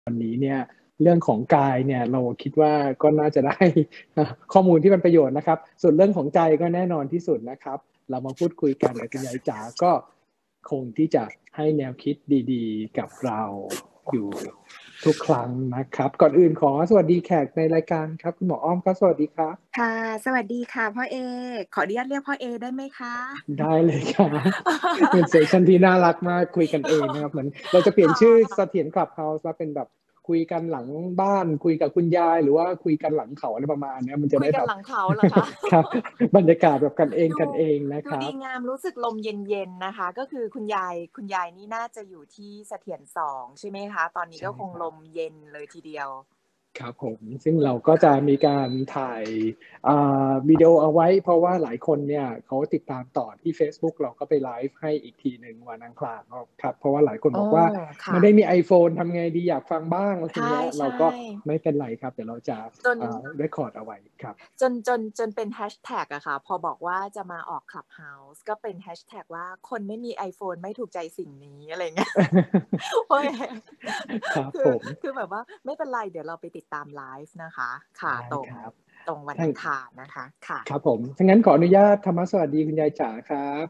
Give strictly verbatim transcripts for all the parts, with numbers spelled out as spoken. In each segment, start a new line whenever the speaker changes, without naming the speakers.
วันนี้เนี่ยเรื่องของกายเนี่ยเราคิดว่าก็น่าจะได้ ข้อมูลที่เป็นประโยชน์นะครับส่วนเรื่องของใจก็แน่นอนที่สุดนะครับเรามาพูดคุยกันกับคุณยายจ๋าก็คงที่จะให้แนวคิดดีๆกับเราอยู่ทุกครั้งนะครับก่อนอื่นขอสวัสดีแขกในรายการครับคุณหมออ้อมครับสวัสดีครับ
ค่ะสวัสดีค่ะพ่อเอขออนุญาตเรียกพ่อเอได้ไหมคะ
ได้เลยครับเป็นเซสชันที่น่ารักมากคุยกันเองนะครับเหมือนเราจะเปลี่ยนชื่อเสถียรคลับเฮาส์มาเป็นแบบคุยกันหลังบ้านคุยกับคุณยายหรือว่าคุยกันหลังเขาอะไรประมาณนี้มันจะ
คุย
ได้แบบ
กันหลังเขาเหรอคะ
ครับบรรยากาศแบบกันเอง
ดู
กันเองนะ
ดู
ครับ
ดีงามรู้สึกลมเย็นๆนะคะก็คือคุณยายคุณยายนี่น่าจะอยู่ที่เสถียรสองใช่ไหมคะตอนนี้
ใช่
ก็คง
ครับ
ลมเย็นเลยทีเดียว
ครับผมซึ่งเราก็จะมีการถ่ายวิดีโอเอาไว้เพราะว่าหลายคนเนี่ยเขาติดตามต่อที่ Facebook เราก็ไปไลฟ์ให้อีกทีหนึ่งวันอังคารครับเพราะว่าหลายคน
โอ้
บอกว่าไม่
ค่ะ
ได้มี iPhone ทำไงดีอยากฟังบ้างอะไร
ใช่
เงี้ยเรา
ใช่
ก็ไม่เป็นไรครับเดี๋ยวเราจะ
จน
เรคคอร์ดเอาไว้ครับ
จนจนจนเป็นแฮชแท็กอะค่ะพอบอกว่าจะมาออก Clubhouse ก็เป็นแฮชแท็กว่าคนไม่มี iPhone ไม่ถูกใจสิ่งนี้อะไรเงี้ย โอ้ยคือ
ครับผม
คือแบบว่าไม่เป็นไรเดี๋ยวเราไปติดตามไลฟ์นะคะค่ะ
ได้
ตรง
ครับ
ตรงวัน
ถ้า
อังคารนะคะค่ะ
ครับผมถ้างั้นขออนุญาตธรรมสวัสดีคุณยายจ๋าครับ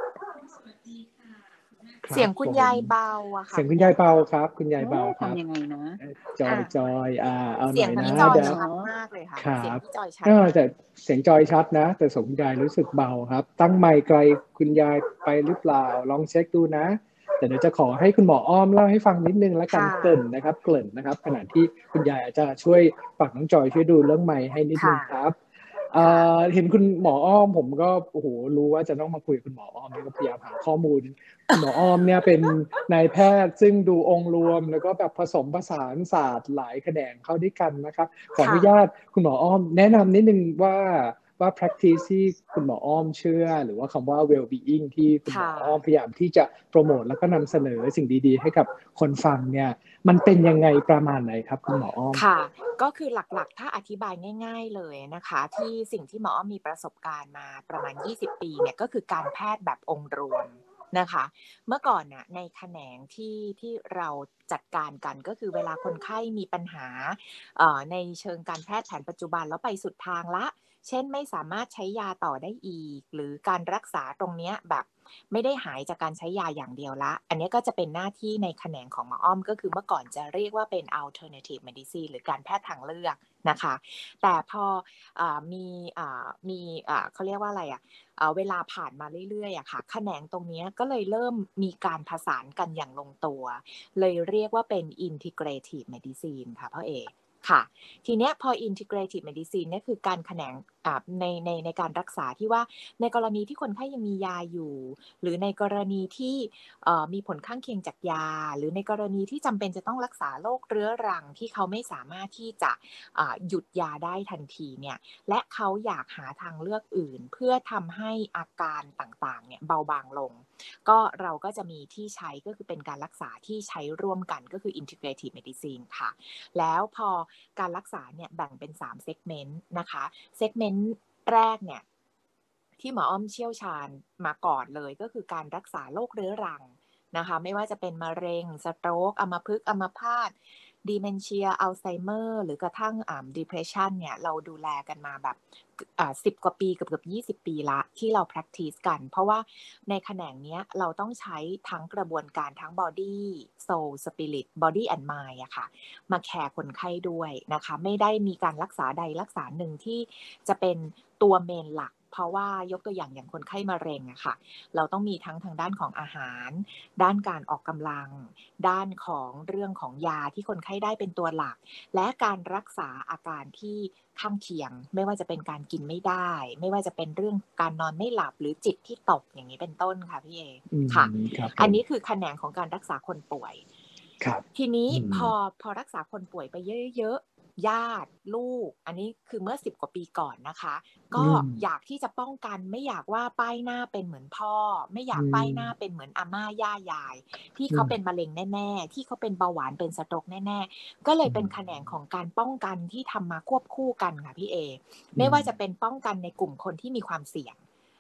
ครั
เสียงคุณ
บผม
ยายเบาอะค่ะ
เสียง
คุณยาย
คุณยายเบาครับคุณยาย
โอ้
เบาครับ
ทำยังไงนะ
จอ
อ่ะ
ยจอยอ่าเอาห
เสียง
น่อยนะ
พี่จอย
เดี๋ยว
ชัดมากเลยค่ะ
ครับ
เสียงพี่จอยชั
เอ
ดมาก
อแต่เสียงจอยชัดนะแต่สมคุณยายรู้สึกเบาครับตั้งไมค์ไกลคุณยายไปหรือเปล่าลองเช็คดูนะแต่เดี๋ยวจะขอให้คุณหมออ้อมเล่าให้ฟังนิดนึงแล้วกัน
ค่ะ
เกริ่นนะครับเกริ่นนะครับขณะที่คุณยายอาจจะช่วยฝากน้องจอยช่วยดูเรื่องไมค์ให้นิดนึ
ค่ะ
งครับเอ่
ค่ะ
อเห็นคุณหมออ้อมผมก็โอ้โหรู้ว่าจะต้องมาคุยกับคุณหมออ้อมนี่ก็พยายามหาข้อมูล คุณหมออ้อมเนี่ยเป็นนายแพทย์ซึ่งดูองค์รวมแล้วก็แบบผสมผสานศาสตร์หลายแขนงเข้าด้วยกันนะครับขออนุญา
ค่ะ
ตคุณหมออ้อมแนะนำนิดนึงว่าว่า practice ที่คุณหมออ้อมเชื่อหรือว่าคำว่า well-being ที่คุณหมอ
ค่ะ
อ้อมพยายามที่จะโปรโมทแล้วก็นำเสนอสิ่งดีๆให้กับคนฟังเนี่ยมันเป็นยังไงประมาณไหนครับคุณหมออ้อม
ค่ะก็คือหลักๆถ้าอธิบายง่ายๆเลยนะคะที่สิ่งที่หมออ้อมมีประสบการณ์มาประมาณยี่สิบปีเนี่ยก็คือการแพทย์แบบองค์รวมนะคะเมื่อก่อนน่ะในแขนงที่ที่เราจัดการกันก็คือเวลาคนไข้มีปัญหาในเชิงการแพทย์แผนปัจจุบันแล้วไปสุดทางละเช่นไม่สามารถใช้ยาต่อได้อีกหรือการรักษาตรงเนี้ยแบบไม่ได้หายจากการใช้ยาอย่างเดียวละอันนี้ก็จะเป็นหน้าที่ในแขนงของหมออ้อมก็คือเมื่อก่อนจะเรียกว่าเป็น alternative medicine หรือการแพทย์ทางเลือกนะคะแต่พออมีมีเขาเรียกว่าอะไรอะเวลาผ่านมาเรื่อยๆอะค่ะแขนงตรงนี้ก็เลยเริ่มมีการผสานกันอย่างลงตัวเลยเรียกว่าเป็น integrative medicine ค่ะพ่อเอกค่ะทีเนี้ยพอ integrative medicine เนี่ยคือการแขนงในในในการรักษาที่ว่าในกรณีที่คนไข้ยังมียาอยู่หรือในกรณีที่มีผลข้างเคียงจากยาหรือในกรณีที่จำเป็นจะต้องรักษาโรคเรื้อรังที่เขาไม่สามารถที่จะหยุดยาได้ทันทีเนี่ยและเขาอยากหาทางเลือกอื่นเพื่อทำให้อาการต่างๆเนี่ยเบาบางลงก็เราก็จะมีที่ใช้ก็คือเป็นการรักษาที่ใช้ร่วมกันก็คือ integrative medicine ค่ะแล้วพอการรักษาเนี่ยแบ่งเป็นสามเซกเมนต์นะคะเซกเมนต์แรกเนี่ยที่หมออ้อมเชี่ยวชาญมาก่อนเลยก็คือการรักษาโรคเรื้อรังนะคะไม่ว่าจะเป็นมะเร็งสโตรกอัมพฤกษ์อัมพาตดีเมนเชียอัลไซเมอร์หรือกระทั่งอ่า depression เนี่ยเราดูแลกันมาแบบอ่าสิบกว่าปีเกือบเกือบยี่สิบปีละที่เรา practice กันเพราะว่าในแขนงเนี้ยเราต้องใช้ทั้งกระบวนการทั้ง body soul spirit body and mind อะค่ะมาแคร์คนไข้ด้วยนะคะไม่ได้มีการรักษาใดรักษาหนึ่งที่จะเป็นตัวเมนหลักเพราะว่ายกตัวอย่างอย่างคนไข้มะเร็งอะค่ะเราต้องมีทั้งทางด้านของอาหารด้านการออกกำลังด้านของเรื่องของยาที่คนไข้ได้เป็นตัวหลักและการรักษาอาการที่ข้างเคียงไม่ว่าจะเป็นการกินไม่ได้ไม่ว่าจะเป็นเรื่องการนอนไม่หลับหรือจิตที่ตกอย่างนี้เป็นต้นค่ะพี่เอค่ะอันนี้คือแขนงของการรักษาคนป่วยทีนี้พอพอรักษาคนป่วยไปเยอะญาติลูกอันนี้คือเมื่อสิบกว่าปีก่อนนะคะก็อยากที่จะป้องกันไม่อยากว่าป้ายหน้าเป็นเหมือนพ่อไม่อยากป้ายหน้าเป็นเหมือนอาม่าย่ายายที่เขาเป็นมะเร็งแน่ๆที่เขาเป็นเบาหวานเป็นสโตรกแน่ๆก็เลยเป็นแขนงของการป้องกันที่ทำมาควบคู่กันค่ะพี่เอไม่ว่าจะเป็นป้องกันในกลุ่มคนที่มีความเสี่ยง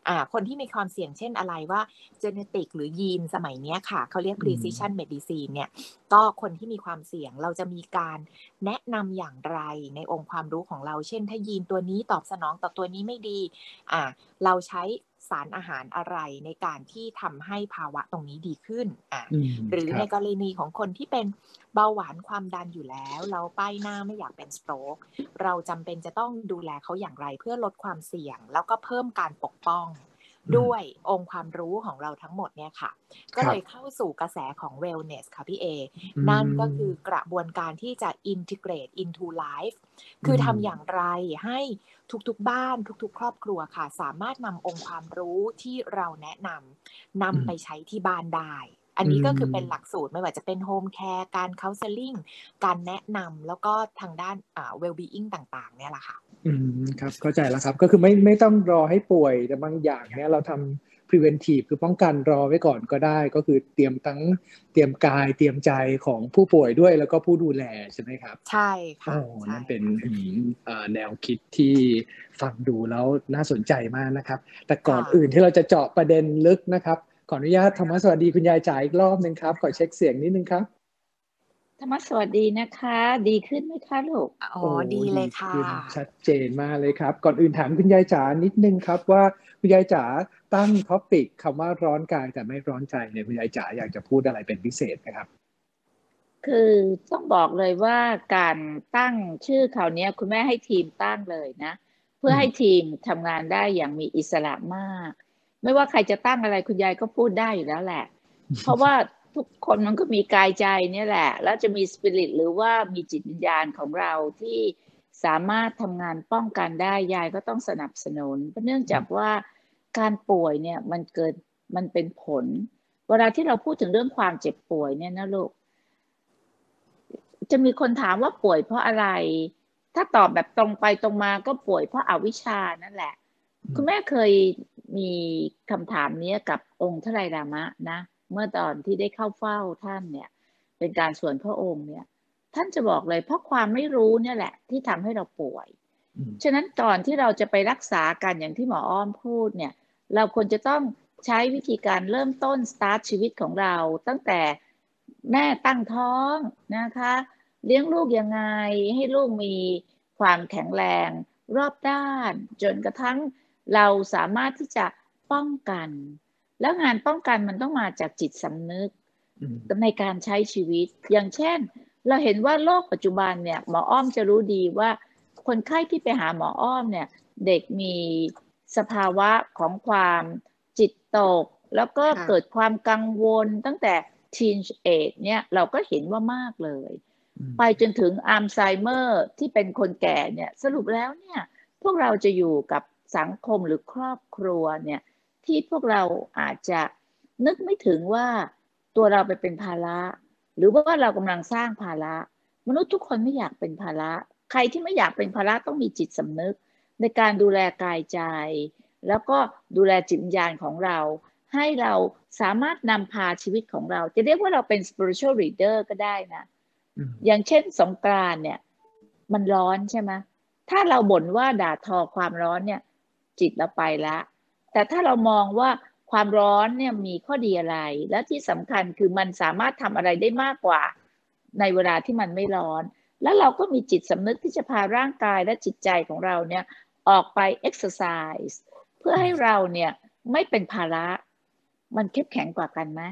อ่าคนที่มีความเสี่ยงเช่นอะไรว่า genetic หรือยีนสมัยนี้ค่ะเขาเรียก precision medicine เนี่ยก็คนที่มีความเสี่ยงเราจะมีการแนะนำอย่างไรในองค์ความรู้ของเราเช่นถ้ายีนตัวนี้ตอบสนองต่อตัวนี้ไม่ดีอ่าเราใช้สารอาหารอะไรในการที่ทำให้ภาวะตรงนี้ดีขึ้นอ่าหรือในกรณีของคนที่เป็นเบาหวานความดันอยู่แล้วเราป้ายหน้าไม่อยากเป็นสโตรกเราจำเป็นจะต้องดูแลเขาอย่างไรเพื่อลดความเสี่ยงแล้วก็เพิ่มการปกป้องด้วยองค์ความรู้ของเราทั้งหมดเนี่ยค่ะก็เลยเข้าสู่กระแสของ wellness ค่ะพี่เอนั่นก็คือกระบวนการที่จะ integrate into life คือทำอย่างไรให้ทุกๆบ้านทุกๆครอบครัวค่ะสามารถนำองค์ความรู้ที่เราแนะนำนำไปใช้ที่บ้านได้อันนี้ก็คือเป็นหลักสูตรไม่ว่าจะเป็นโฮมแคร์การ counseling การแนะนำแล้วก็ทางด้านอ่า well-being ต่างๆเนี่ยแหละค่ะ
อืมครับเข้าใจแล้วครับก็คือไม่ไม่ต้องรอให้ป่วยแต่บางอย่างเนี่ยเราทำ preventive คือป้องกันรอไว้ก่อนก็ได้ก็คือเตรียมทั้งเตรียมกายเตรียมใจของผู้ป่วยด้วยแล้วก็ผู้ดูแลใช่ไหมครับ
ใช่ค่ะ
โอ้นั่นเป็นแนวคิดที่ฟังดูแล้วน่าสนใจมากนะครับแต่ก่อนอื่นที่เราจะเจาะประเด็นลึกนะครับขออนุญาตธรรมสวัสดีคุณยายจ๋าอีกรอบนึงครับขอเช็คเสียงนิดนึงครับ
ธรรมสวัสดีนะคะดีขึ้นไหมคะลูก
อ๋อดีเลยค่ะ
ชัดเจนมากเลยครับก่อนอื่นถามคุณยายจ๋านิดนึงครับว่าคุณยายจ๋าตั้งท็อปิกคำว่าร้อนกายแต่ไม่ร้อนใจเนี่ยคุณยายจ๋าอยากจะพูดอะไรเป็นพิเศษนะครับ
คือต้องบอกเลยว่าการตั้งชื่อคราวนี้คุณแม่ให้ทีมตั้งเลยนะเพื่อให้ทีมทำงานได้อย่างมีอิสระมากไม่ว่าใครจะตั้งอะไรคุณยายก็พูดได้อยู่แล้วแหละเพราะว่าทุกคนมันก็มีกายใจเนี่ยแหละแล้วจะมีสปิริตหรือว่ามีจิตวิญญาณของเราที่สามารถทำงานป้องกันได้ยายก็ต้องสนับสนุนเพราะเนื่องจากว่าการป่วยเนี่ยมันเกิดมันเป็นผลเวลาที่เราพูดถึงเรื่องความเจ็บป่วยเนี่ยนะลูกจะมีคนถามว่าป่วยเพราะอะไรถ้าตอบแบบตรงไปตรงมาก็ป่วยเพราะอวิชชานั่นแหละคุณแม่เคยมีคำถามนี้กับองค์ทไตรลามะนะเมื่อตอนที่ได้เข้าเฝ้าท่านเนี่ยเป็นการส่วนพระองค์เนี่ยท่านจะบอกเลยเพราะความไม่รู้เนี่ยแหละที่ทำให้เราป่วยฉะนั้นก่อนที่เราจะไปรักษากันอย่างที่หมออ้อมพูดเนี่ยเราควรจะต้องใช้วิธีการเริ่มต้นสตาร์ทชีวิตของเราตั้งแต่แม่ตั้งท้องนะคะเลี้ยงลูกยังไงให้ลูกมีความแข็งแรงรอบด้านจนกระทั่งเราสามารถที่จะป้องกันแล้วงานป้องกันมันต้องมาจากจิตสำนึกในการใช้ชีวิตอย่างเช่นเราเห็นว่าโลกปัจจุบันเนี่ยหมออ้อมจะรู้ดีว่าคนไข้ที่ไปหาหมออ้อมเนี่ยเด็กมีสภาวะของความจิตตกแล้วก็เกิดความกังวลตั้งแต่ Teen Age เนี่ยเราก็เห็นว่ามากเลยไปจนถึงอัลไซเมอร์ที่เป็นคนแก่เนี่ยสรุปแล้วเนี่ยพวกเราจะอยู่กับสังคมหรือครอบครัวเนี่ยที่พวกเราอาจจะนึกไม่ถึงว่าตัวเราไปเป็นภาระหรือว่าเรากำลังสร้างภาระมนุษย์ทุกคนไม่อยากเป็นภาระใครที่ไม่อยากเป็นภาระต้องมีจิตสำนึกในการดูแลกายใจแล้วก็ดูแลจิตวิญญาณของเราให้เราสามารถนำพาชีวิตของเราจะเรียกว่าเราเป็น spiritual leader ก็ได้นะอย่างเช่นสงกรานต์เนี่ยมันร้อนใช่ไหมถ้าเราบ่นว่าด่าทอความร้อนเนี่ยจิตเราไปละแต่ถ้าเรามองว่าความร้อนเนี่ยมีข้อดีอะไรและที่สำคัญคือมันสามารถทำอะไรได้มากกว่าในเวลาที่มันไม่ร้อนแล้วเราก็มีจิตสำนึกที่จะพาร่างกายและจิตใจของเราเนี่ยออกไป exercise เพื่อให้เราเนี่ยไม่เป็นภาระมันเข้มแข็งกว่ากันไหม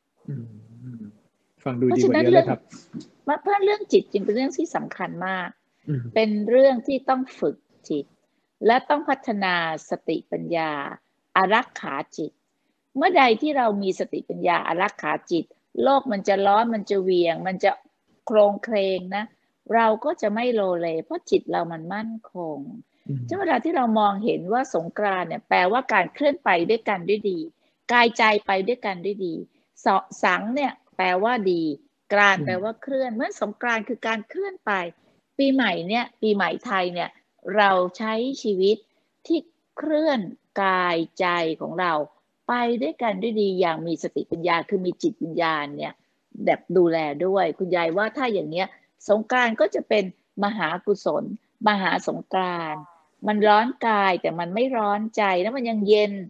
ฟังดูดีกว่าเยอะเลยครับ
เพราะเรื่องจิตจึงเป็นเรื่องที่สำคัญมากเป็นเรื่องที่ต้องฝึกจิตและต้องพัฒนาสติปัญญาอารักขาจิตเมื่อใดที่เรามีสติปัญญาอารักขาจิตโลกมันจะร้อนมันจะเหวี่ยงมันจะโครงเคลงนะเราก็จะไม่โลเลเพราะจิตเรามันมั่นคงฉะนั้นเวลาที่เรามองเห็นว่าสงกรานต์เนี่ยแปลว่าการเคลื่อนไปด้วยกันด้วยดีกายใจไปด้วยกันด้วยดีสังเนี่ยแปลว่าดีกรานต์แปลว่าเคลื่อนเมื่อสงกรานต์คือการเคลื่อนไปปีใหม่เนี่ยปีใหม่ไทยเนี่ยเราใช้ชีวิตที่เคลื่อนกายใจของเราไปด้วยกันด้วยดีอย่างมีสติปัญญาคือมีจิตวิญญาณเนี่ยแบบดูแลด้วยคุณยายว่าถ้าอย่างเนี้ยสงกรานต์ก็จะเป็นมหากุศลมหาสงกรานต์มันร้อนกายแต่มันไม่ร้อนใจแล้วมันยังเย็น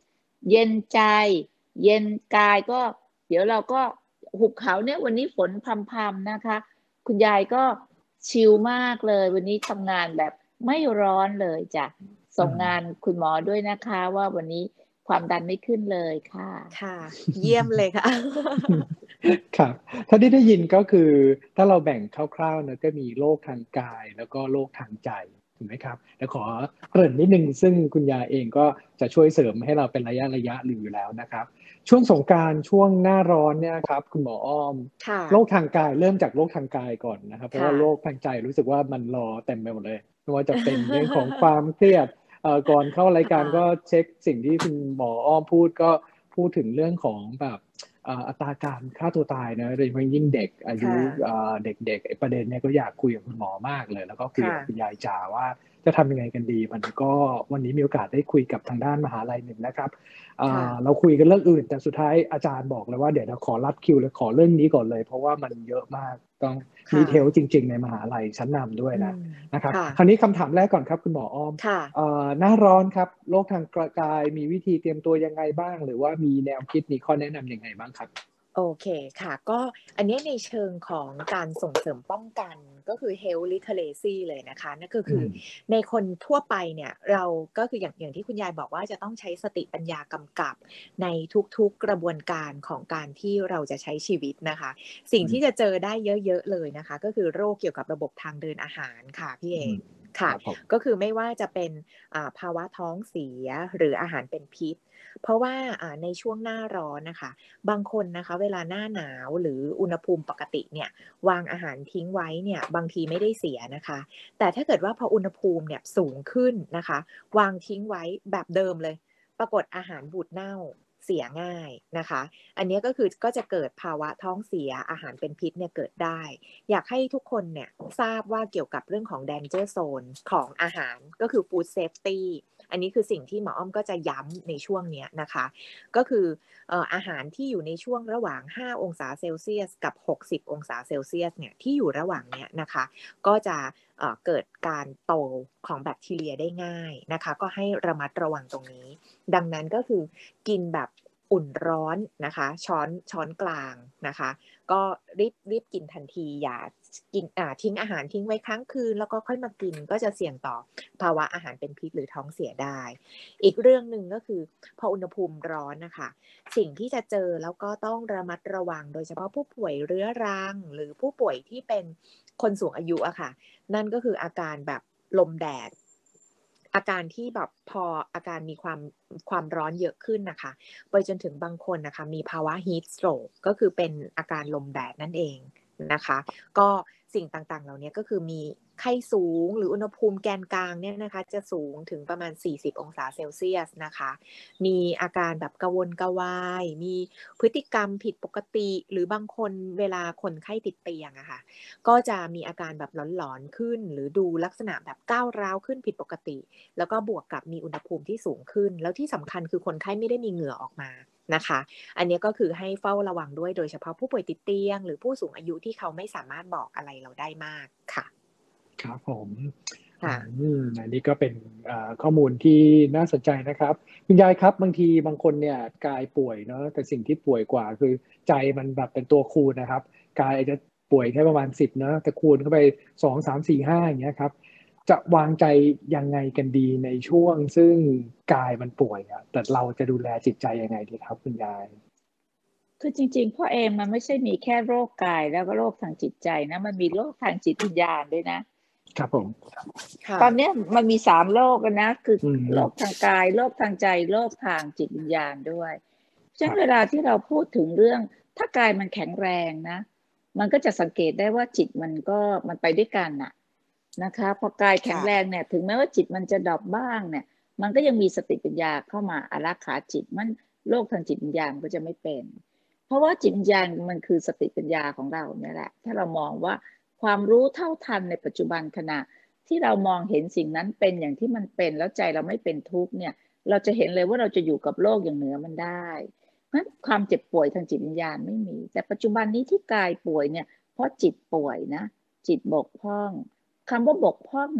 เย็นใจเย็นกายก็เดี๋ยวเราก็หุบเขาเนี่ยวันนี้ฝนพรำๆนะคะคุณยายก็ชิลมากเลยวันนี้ทำงานแบบไม่ร้อนเลยจ้ะส่งงานคุณหมอด้วยนะคะว่าวันนี้ความดันไม่ขึ้นเลยค่ะ
ค่ะเยี่ยมเลยค่ะ
ครับเท่าที่ได้ยินก็คือถ้าเราแบ่งคร่าวๆนะก็มีโรคทางกายแล้วก็โรคทางใจถูกไหมครับเดี๋ยวขอเกริ่นนิดนึงซึ่งคุณยายเองก็จะช่วยเสริมให้เราเป็นระยะระยะอยู่แล้วนะครับช่วงสงกรานต์ช่วงหน้าร้อนเนี่ยครับคุณหมออ้อมโรคทางกายเริ่มจากโรคทางกายก่อนนะครับเพราะว่าโรคทางใจรู้สึกว่ามันรอเต็มไปหมดเลยไม่ว่าจะเป็นเรื่องของความเครียดก่อนเข้ารายการก็เช็คสิ่งที่คุณหมออ้อมพูดก็พูดถึงเรื่องของแบบอัตราการฆ่าตัวตายนะโดยเฉพาะยิ่งเด็กอายุเด็กๆประเด็นนี้ก็อยากคุยกับคุณหมอมากเลยแล้วก็คุยกับคุณยายจ๋าว่าจะทำยังไงกันดีมันก็วันนี้มีโอกาสได้คุยกับทางด้านมหาลัยหนึ่งนะครับเราคุยกันเรื่องอื่นแต่สุดท้ายอาจารย์บอกเลยว่าเดี๋ยวเราขอรับคิวเลยขอเรื่องนี้ก่อนเลยเพราะว่ามันเยอะมากต้องดีเทลจริงๆในมหาลัยชั้นนำด้วยนะนะครับคราวนี้คำถามแรกก่อนครับคุณหมออ้อมหน้าร้อนครับโรคทางกายมีวิธีเตรียมตัวยังไงบ้างหรือว่ามีแนวคิดมีข้อแนะนำยังไงบ้างครับ
โอเคค่ะก็อันนี้ในเชิงของการส่งเสริมป้องกันก็คือ health literacy เลยนะคะนั่นก็คือในคนทั่วไปเนี่ยเราก็คืออย่างอย่างที่คุณยายบอกว่าจะต้องใช้สติปัญญากำกับในทุกๆกระบวนการของการที่เราจะใช้ชีวิตนะคะสิ่งที่จะเจอได้เยอะๆเลยนะคะก็คือโรคเกี่ยวกับระบบทางเดินอาหารค่ะพี่เองค่ะก็คือไม่ว่าจะเป็นภาวะท้องเสียหรืออาหารเป็นพิษเพราะว่าในช่วงหน้าร้อนนะคะบางคนนะคะเวลาหน้าหนาวหรืออุณหภูมิปกติเนี่ยวางอาหารทิ้งไว้เนี่ยบางทีไม่ได้เสียนะคะแต่ถ้าเกิดว่าพออุณหภูมิเนี่ยสูงขึ้นนะคะวางทิ้งไว้แบบเดิมเลยปรากฏอาหารบูดเน่าเสียง่ายนะคะอันนี้ก็คือก็จะเกิดภาวะท้องเสียอาหารเป็นพิษเนี่ยเกิดได้อยากให้ทุกคนเนี่ยทราบว่าเกี่ยวกับเรื่องของ danger zone ของอาหารก็คือ food safety อันนี้คือสิ่งที่หมออ้อมก็จะย้ำในช่วงนี้นะคะก็คือเอ่ออาหารที่อยู่ในช่วงระหว่างห้าองศาเซลเซียสกับหกสิบองศาเซลเซียสเนี่ยที่อยู่ระหว่างเนี้ยนะคะก็จะเอ่อเกิดการโตของแบคทีเรียได้ง่ายนะคะก็ให้ระมัดระวังตรงนี้ดังนั้นก็คือกินแบบอุ่นร้อนนะคะช้อนช้อนกลางนะคะก็รีบรีบกินทันทีอย่ากินอ่าทิ้งอาหารทิ้งไว้ค้างคืนแล้วก็ค่อยมากินก็จะเสี่ยงต่อภาวะอาหารเป็นพิษหรือท้องเสียได้อีกเรื่องหนึ่งก็คือพออุณหภูมิร้อนนะคะสิ่งที่จะเจอแล้วก็ต้องระมัดระวังโดยเฉพาะผู้ป่วยเรื้อรังหรือผู้ป่วยที่เป็นคนสูงอายุอะค่ะนั่นก็คืออาการแบบลมแดดอาการที่แบบพออาการมีความความร้อนเยอะขึ้นนะคะไปจนถึงบางคนนะคะมีภาวะ heat stroke ก็คือเป็นอาการลมแดดนั่นเองนะคะก็สิ่งต่างๆเหล่านี้ก็คือมีไข้สูงหรืออุณหภูมิแกนกลางเนี่ยนะคะจะสูงถึงประมาณสี่สิบองศาเซลเซียสนะคะมีอาการแบบกระวนกระวายมีพฤติกรรมผิดปกติหรือบางคนเวลาคนไข้ติดเตียงอะค่ะก็จะมีอาการแบบหลอนๆขึ้นหรือดูลักษณะแบบก้าวร้าวขึ้นผิดปกติแล้วก็บวกกับมีอุณหภูมิที่สูงขึ้นแล้วที่สำคัญคือคนไข้ไม่ได้มีเหงื่อออกมานะคะอันนี้ก็คือให้เฝ้าระวังด้วยโดยเฉพาะผู้ป่วยติดเตียงหรือผู้สูงอายุที่เขาไม่สามารถบอกอะไรเราได้มากค่ะ
ครับผมอันนี้ก็เป็นข้อมูลที่น่าสนใจนะครับคุณยายครับบางทีบางคนเนี่ยกายป่วยเนาะแต่สิ่งที่ป่วยกว่าคือใจมันแบบเป็นตัวคูณนะครับกายจะป่วยแค่ประมาณสิบเนาะแต่คูณเข้าไปสองสามสี่ห้าอย่างเงี้ยครับจะวางใจยังไงกันดีในช่วงซึ่งกายมันป่วยอ่ะแต่เราจะดูแลจิตใจยังไงดีครับคุณยาย
คือจริงๆพ่อเองมันไม่ใช่มีแค่โรคกายแล้วก็โรคทางจิตใจนะมันมีโรคทางจิตวิญญาณด้วยนะครับ
ผม
ตอนนี้มันมีสามโรคกันนะคือโรคทางกายโรคทางใจโรคทางจิตวิญญาณด้วยฉะนั้นเวลาที่เราพูดถึงเรื่องถ้ากายมันแข็งแรงนะมันก็จะสังเกตได้ว่าจิตมันก็มันไปด้วยกันน่ะนะคะพอกายแข็งแรงเนี่ยถึงแม้ว่าจิตมันจะดรอปบ้างเนี่ยมันก็ยังมีสติปัญญาเข้ามาอารักขาจิตมันโรคทางจิตวิญญาณก็จะไม่เป็นเพราะว่าจิตวิญญาณมันคือสติปัญญาของเราเนี่ยแหละถ้าเรามองว่าความรู้เท่าทันในปัจจุบันขณะที่เรามองเห็นสิ่งนั้นเป็นอย่างที่มันเป็นแล้วใจเราไม่เป็นทุกข์เนี่ยเราจะเห็นเลยว่าเราจะอยู่กับโลกอย่างเหนือมันได้งั้นความเจ็บป่วยทางจิตวิญญาณไม่มีแต่ปัจจุบันนี้ที่กายป่วยเนี่ยเพราะจิตป่วยนะจิตบกพร่องคำว่าบกพร่องเนี่ย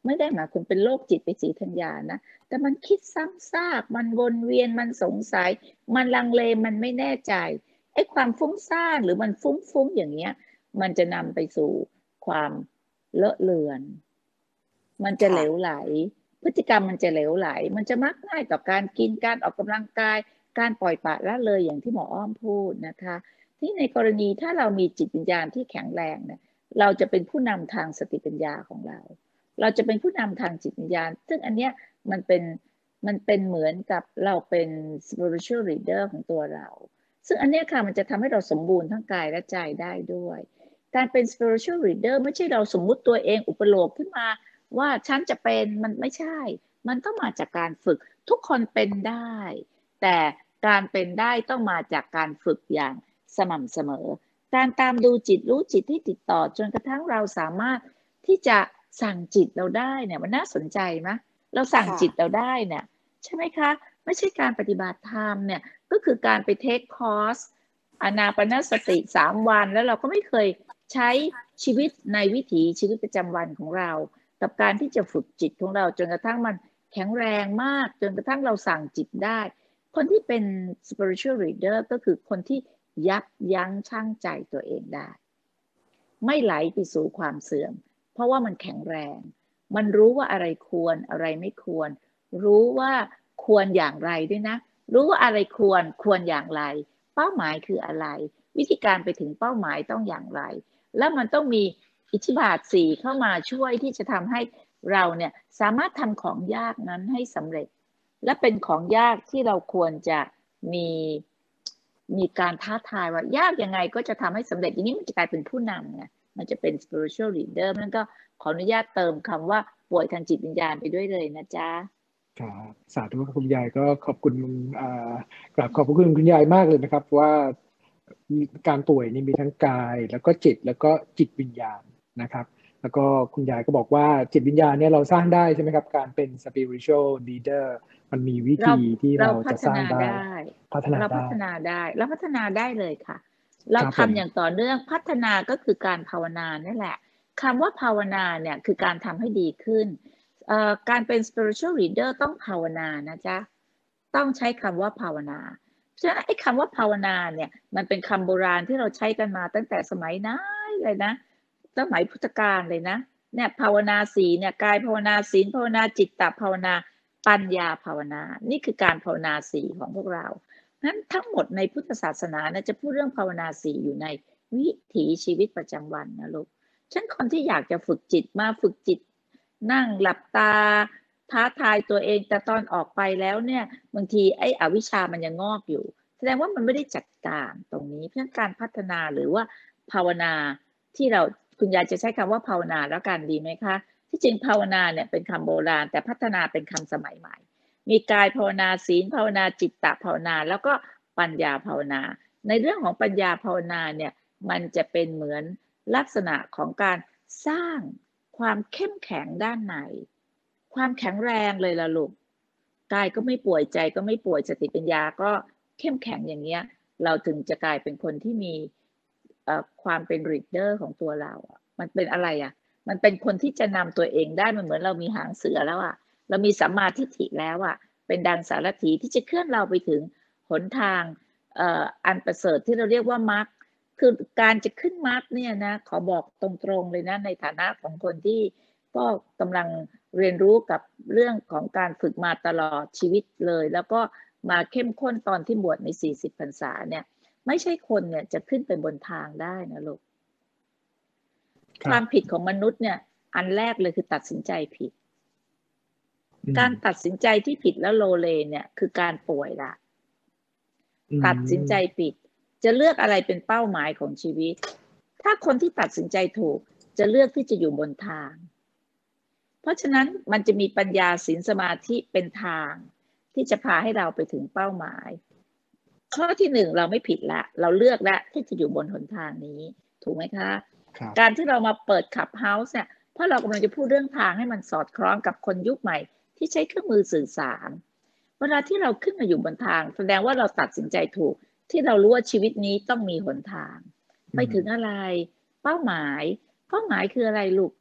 ไม่ได้หมายคุณเป็นโรคจิตไปศรีธัญญานะแต่มันคิดซ้ำซากมันวนเวียนมันสงสัยมันลังเลมันไม่แน่ใจไอ้ความฟุ้งซ่านหรือมันฟุ้งๆอย่างเงี้ยมันจะนำไปสู่ความเลอะเลือนมันจะเหลวไหลพฤติกรรมมันจะเหลวไหลมันจะมักง่ายต่อการกินการออกกำลังกายการปล่อยปละละเลยอย่างที่หมออ้อมพูดนะคะที่ในกรณีถ้าเรามีจิตวิญญาณที่แข็งแรงเนี่ยเราจะเป็นผู้นำทางสติปัญญาของเราเราจะเป็นผู้นำทางจิตวิญญาณซึ่งอันเนี้ยมันเป็นมันเป็นเหมือนกับเราเป็น spiritual leader ของตัวเราซึ่งอันเนี้ยค่ะมันจะทำให้เราสมบูรณ์ทั้งกายและใจได้ด้วยการเป็น spiritual leader ไม่ใช่เราสมมุติตัวเองอุปโลกขึ้นมาว่าฉันจะเป็นมันไม่ใช่มันต้องมาจากการฝึกทุกคนเป็นได้แต่การเป็นได้ต้องมาจากการฝึกอย่างสม่ำเสมอการตามดูจิตรู้จิตที่ติดต่อจนกระทั่งเราสามารถที่จะสั่งจิตเราได้เนี่ยมันน่าสนใจไหมเราสั่งจิตเราได้เนี่ยใช่ไหมคะไม่ใช่การปฏิบัติธรรมเนี่ยก็คือการไปเทคคอร์สอานาปานสติสามวันแล้วเราก็ไม่เคยใช้ชีวิตในวิถีชีวิตประจำวันของเรากับการที่จะฝึกจิตของเราจนกระทั่งมันแข็งแรงมากจนกระทั่งเราสั่งจิตได้คนที่เป็น spiritual leader ก็คือคนที่ยับยั้งชั่งใจตัวเองได้ไม่ไหลไปสู่ความเสื่อมเพราะว่ามันแข็งแรงมันรู้ว่าอะไรควรอะไรไม่ควรรู้ว่าควรอย่างไรด้วยนะรู้ว่าอะไรควรควรอย่างไรเป้าหมายคืออะไรวิธีการไปถึงเป้าหมายต้องอย่างไรแล้วมันต้องมีอิทธิบาทสี่เข้ามาช่วยที่จะทำให้เราเนี่ยสามารถทำของยากนั้นให้สำเร็จและเป็นของยากที่เราควรจะมีมีการท้าทายว่ายากยังไงก็จะทำให้สำเร็จอย่างนี้มันจะกลายเป็นผู้นำไงมันจะเป็น spiritual leader นั่นก็ขออนุญาตเติมคำว่าป่วยทางจิตวิญญาณไปด้วยเลยนะจ๊ะ
ครับสาธุครับคุณยายก็ขอบคุณกราบขอบคุณคุณยายมากเลยนะครับว่าการป่วยนี่มีทั้งกายแล้วก็จิตแล้วก็จิตวิญญาณนะครับแล้วก็คุณยายก็บอกว่าจิตวิญญาณเนี่ยเราสร้างได้ใช่ไหมครับการเป็น spiritual leader มันมีวิธีที่เราจะสร้างได้พัฒนาได้
เราพัฒนาได้เราพัฒนาได้เลยค่ะเราทำอย่างต่อเนื่องพัฒนาก็คือการภาวนานี่แหละคำว่าภาวนาเนี่ยคือการทำให้ดีขึ้นการเป็น spiritual leader ต้องภาวนานะจ๊ะต้องใช้คำว่าภาวนาฉะนั้นไอ้คำว่าภาวนาเนี่ยมันเป็นคำโบราณที่เราใช้กันมาตั้งแต่สมัยไหนเลยนะสมัยพุทธกาลเลยนะเนี่ยภาวนาสีเนี่ยกายภาวนาศีลภาวนาจิตตภาวนาปัญญาภาวนานี่คือการภาวนาสีของพวกเรานั้นทั้งหมดในพุทธศาสนานะจะพูดเรื่องภาวนาสีอยู่ในวิถีชีวิตประจำวันนะลูกฉันคนที่อยากจะฝึกจิตมาฝึกจิตนั่งหลับตาท้าทายตัวเองแต่ตอนออกไปแล้วเนี่ยบางทีไอ้อวิชชามันยังงอกอยู่แสดงว่ามันไม่ได้จัดการตรงนี้เพราะการพัฒนาหรือว่าภาวนาที่เราคุณยายจะใช้คำว่าภาวนาแล้วกันดีไหมคะที่จริงภาวนาเนี่ยเป็นคำโบราณแต่พัฒนาเป็นคำสมัยใหม่มีกายภาวนาศีลภาวนาจิตตภาวนาแล้วก็ปัญญาภาวนาในเรื่องของปัญญาภาวนาเนี่ยมันจะเป็นเหมือนลักษณะของการสร้างความเข้มแข็งด้านในความแข็งแรงเลยล่ะลูกกายก็ไม่ป่วยใจก็ไม่ป่วยสติปัญญาก็เข้มแข็งอย่างเงี้ยเราถึงจะกลายเป็นคนที่มีความเป็นลีดเดอร์ของตัวเรามันเป็นอะไรอ่ะมันเป็นคนที่จะนำตัวเองได้มันเหมือนเรามีหางเสือแล้วอ่ะเรามีสัมมาทิฏฐิแล้วอ่ะเป็นดังสารถีที่จะเคลื่อนเราไปถึงหนทางเอ่ออันประเสริฐที่เราเรียกว่ามรรคคือการจะขึ้นมรรคเนี่ยนะขอบอกตรงๆเลยนะในฐานะของคนที่ก็กำลังเรียนรู้กับเรื่องของการฝึกมาตลอดชีวิตเลยแล้วก็มาเข้มข้นตอนที่บวชในสี่สิบพรรษาเนี่ยไม่ใช่คนเนี่ยจะขึ้นไปบนทางได้นะลูกความผิดของมนุษย์เนี่ยอันแรกเลยคือตัดสินใจผิดการตัดสินใจที่ผิดแล้วโลเลเนี่ยคือการป่วยละตัดสินใจผิดจะเลือกอะไรเป็นเป้าหมายของชีวิตถ้าคนที่ตัดสินใจถูกจะเลือกที่จะอยู่บนทางเพราะฉะนั้นมันจะมีปัญญาศีลสมาธิเป็นทางที่จะพาให้เราไปถึงเป้าหมายข้อที่หนึ่งเราไม่ผิดละเราเลือกละที่จะอยู่บนหนทางนี้ถูกไหมคะการที่เรามาเปิดขับเฮาส์เนี่ยเพราะเรากำลังจะพูดเรื่องทางให้มันสอดคล้องกับคนยุคใหม่ที่ใช้เครื่องมือสื่อสารเวลาที่เราขึ้นมาอยู่บนทางแสดงว่าเราตัดสินใจถูกที่เรารู้ว่าชีวิตนี้ต้องมีหนทางไปถึงอะไรเป้าหมายเป้าหมายคืออะไรลูก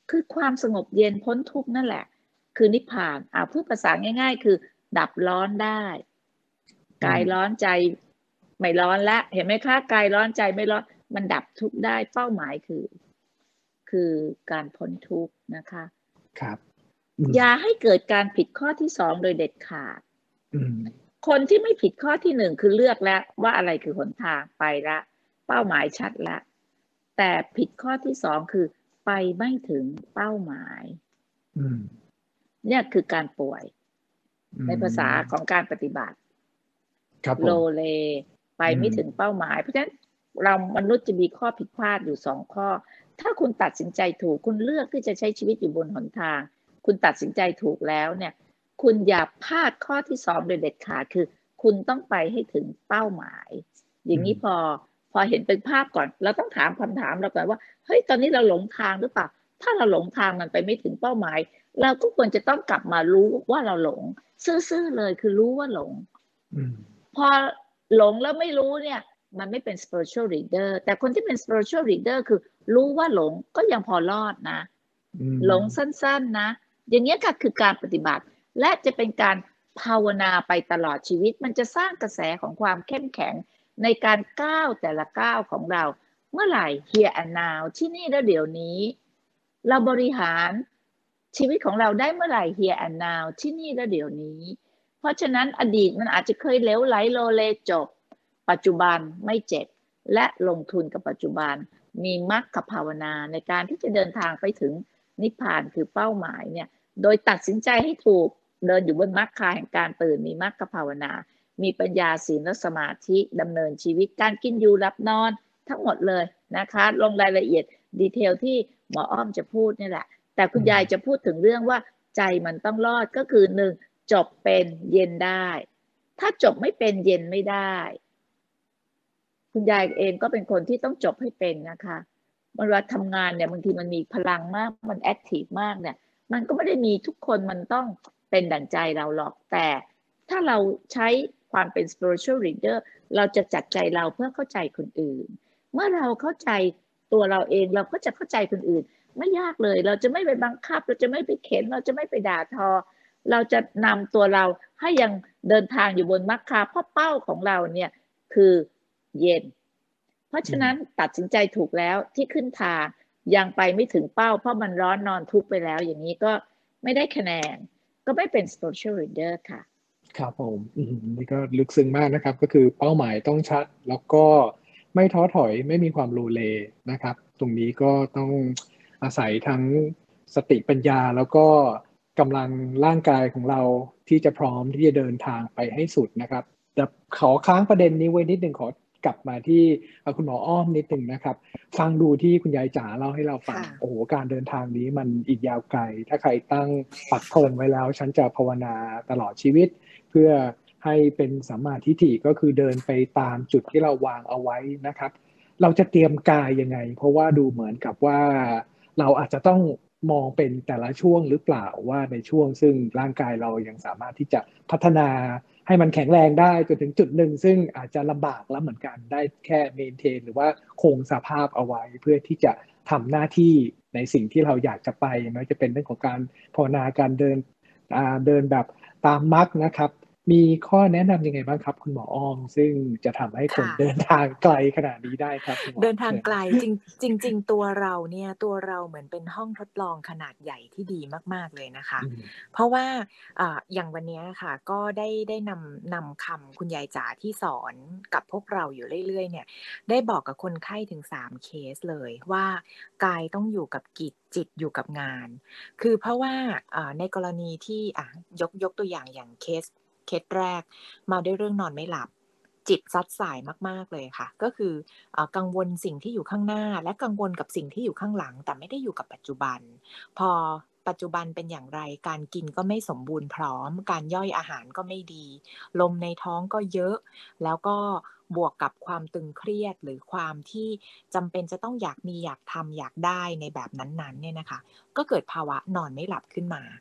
คือความสงบเย็นพ้นทุกข์นั่นแหละคือนิพพานอ่าพูดภาษาง่ายๆคือดับร้อนได้กายร้อนใจไม่ร้อนละเห็นไหมคะกายร้อนใจไม่ร้อนมันดับทุกข์ได้เป้าหมายคือคือการพ้นทุกข์นะคะ
ครับ
อย่าให้เกิดการผิดข้อที่สองโดยเด็ดขาดคนที่ไม่ผิดข้อที่หนึ่งคือเลือกแล้วว่าอะไรคือหนทางไปละเป้าหมายชัดละแต่ผิดข้อที่สองคือไปไม่ถึงเป้าหมายเนี่ยคือการป่วยในภาษาของการปฏิบัติโลเลไปไม่ถึงเป้าหมายเพราะฉะนั้นเรามนุษย์จะมีข้อผิดพลาดอยู่สองข้อถ้าคุณตัดสินใจถูกคุณเลือกที่จะใช้ชีวิตอยู่บนหนทางคุณตัดสินใจถูกแล้วเนี่ยคุณอย่าพลาดข้อที่สองโดยเด็ดขาดคือคุณต้องไปให้ถึงเป้าหมายอย่างนี้พอพอเห็นเป็นภาพก่อนเราต้องถามคำถามเราก่อนว่าเฮ้ยตอนนี้เราหลงทางหรือเปล่าถ้าเราหลงทางมันไปไม่ถึงเป้าหมายเราก็ควรจะต้องกลับมารู้ว่าเราหลงซื่อๆเลยคือรู้ว่าหลงพอหลงแล้วไม่รู้เนี่ยมันไม่เป็น spiritual leader แต่คนที่เป็น spiritual leader คือรู้ว่าหลงก็ยังพอรอดนะหลงสั้นๆนะอย่างนี้ก็คือการปฏิบัติและจะเป็นการภาวนาไปตลอดชีวิตมันจะสร้างกระแสของความเข้มแข็งในการก้าวแต่ละก้าวของเราเมื่อไหร่ here and now ที่นี่แล้วเดี๋ยวนี้เราบริหารชีวิตของเราได้เมื่อไหร่ here and now ที่นี่แล้วเดี๋ยวนี้เพราะฉะนั้นอดีตมันอาจจะเคยเลวไหลโลเลจบปัจจุบันไม่เจ็บและลงทุนกับปัจจุบันมีมรรคภาวนาในการที่จะเดินทางไปถึงนิพพานคือเป้าหมายเนี่ยโดยตัดสินใจให้ถูกเดินอยู่บนมรรคแห่งการตื่นมีมรรคภาวนามีปัญญาศีลและสมาธิดำเนินชีวิตการกินอยู่หลับนอนทั้งหมดเลยนะคะลงรายละเอียดดีเทลที่หมออ้อมจะพูดนี่แหละแต่คุณยายจะพูดถึงเรื่องว่าใจมันต้องรอดก็คือหนึ่งจบเป็นเย็นได้ถ้าจบไม่เป็นเย็นไม่ได้คุณยายเองก็เป็นคนที่ต้องจบให้เป็นนะคะเวลาทำงานเนี่ยบางทีมันมีพลังมากมันแอคทีฟมากเนี่ยมันก็ไม่ได้มีทุกคนมันต้องเป็นดั่งใจเราหรอกแต่ถ้าเราใช้ความเป็น spiritual leader เราจะจัดใจเราเพื่อเข้าใจคนอื่นเมื่อเราเข้าใจตัวเราเองเราก็จะเข้าใจคนอื่นไม่ยากเลยเราจะไม่ไปบังคับเราจะไม่ไปเข็นเราจะไม่ไปด่าทอเราจะนำตัวเราให้ยังเดินทางอยู่บนมรรคเพราะเป้าของเราเนี่ยคือเย็นเพราะฉะนั้นตัดสินใจถูกแล้วที่ขึ้นทางยังไปไม่ถึงเป้าเพราะมันร้อนนอนทุกข์ไปแล้วอย่างนี้ก็ไม่ได้คะแนนก็ไม่เป็น spiritual leader ค่ะ
ครับผมนี่ก็ลึกซึ้งมากนะครับก็คือเป้าหมายต้องชัดแล้วก็ไม่ท้อถอยไม่มีความโลเลนะครับตรงนี้ก็ต้องอาศัยทั้งสติปัญญาแล้วก็กำลังร่างกายของเราที่จะพร้อมที่จะเดินทางไปให้สุดนะครับแต่ขอค้างประเด็นนี้ไว้นิดหนึ่งขอกลับมาที่คุณหมออ้อมนิดหนึ่งนะครับฟังดูที่คุณยายจ๋าเล่าให้เราฟังโอ้โหการเดินทางนี้มันอีกยาวไกลถ้าใครตั้งปักธงไว้แล้วฉันจะภาวนาตลอดชีวิตเพื่อให้เป็นสัมมาทิฏฐิก็คือเดินไปตามจุดที่เราวางเอาไว้นะครับเราจะเตรียมกายยังไงเพราะว่าดูเหมือนกับว่าเราอาจจะต้องมองเป็นแต่ละช่วงหรือเปล่าว่าในช่วงซึ่งร่างกายเรายังสามารถที่จะพัฒนาให้มันแข็งแรงได้จนถึงจุดหนึ่งซึ่งอาจจะลำบากแล้วเหมือนกันได้แค่เมนเทนหรือว่าคงสภาพเอาไว้เพื่อที่จะทำหน้าที่ในสิ่งที่เราอยากจะไปไม่ว่าจะเป็นเรื่องของการภาวนาการเดินเดินแบบตามมรรคนะครับมีข้อแนะนำยังไงบ้างครับคุณหมออ้อมซึ่งจะทำให้คนเดินทางไกลขนาดนี้ได้ครับ
เดินทางไกลจริงจริงๆตัวเราเนี่ยตัวเราเหมือนเป็นห้องทดลองขนาดใหญ่ที่ดีมากๆเลยนะคะเพราะว่าอย่างวันนี้ค่ะก็ได้ได้นำนำคำคุณยายจ๋าที่สอนกับพวกเราอยู่เรื่อยๆเนี่ยได้บอกกับคนไข้ถึงสามเคสเลยว่ากายต้องอยู่กับกิจจิตอยู่กับงานคือเพราะว่าในกรณีที่ยกยกตัวอย่างอย่างเคสเคสแรกมาด้วยเรื่องนอนไม่หลับจิตซัดสายมากๆเลยค่ะก็คือกังวลสิ่งที่อยู่ข้างหน้าและกังวลกับสิ่งที่อยู่ข้างหลังแต่ไม่ได้อยู่กับปัจจุบันพอปัจจุบันเป็นอย่างไรการกินก็ไม่สมบูรณ์พร้อมการย่อยอาหารก็ไม่ดีลมในท้องก็เยอะแล้วก็บวกกับความตึงเครียดหรือความที่จำเป็นจะต้องอยากมีอยากทำอยากได้ในแบบนั้นๆเนี่ยนะคะก็เกิดภาวะนอนไม่หลับขึ้นมา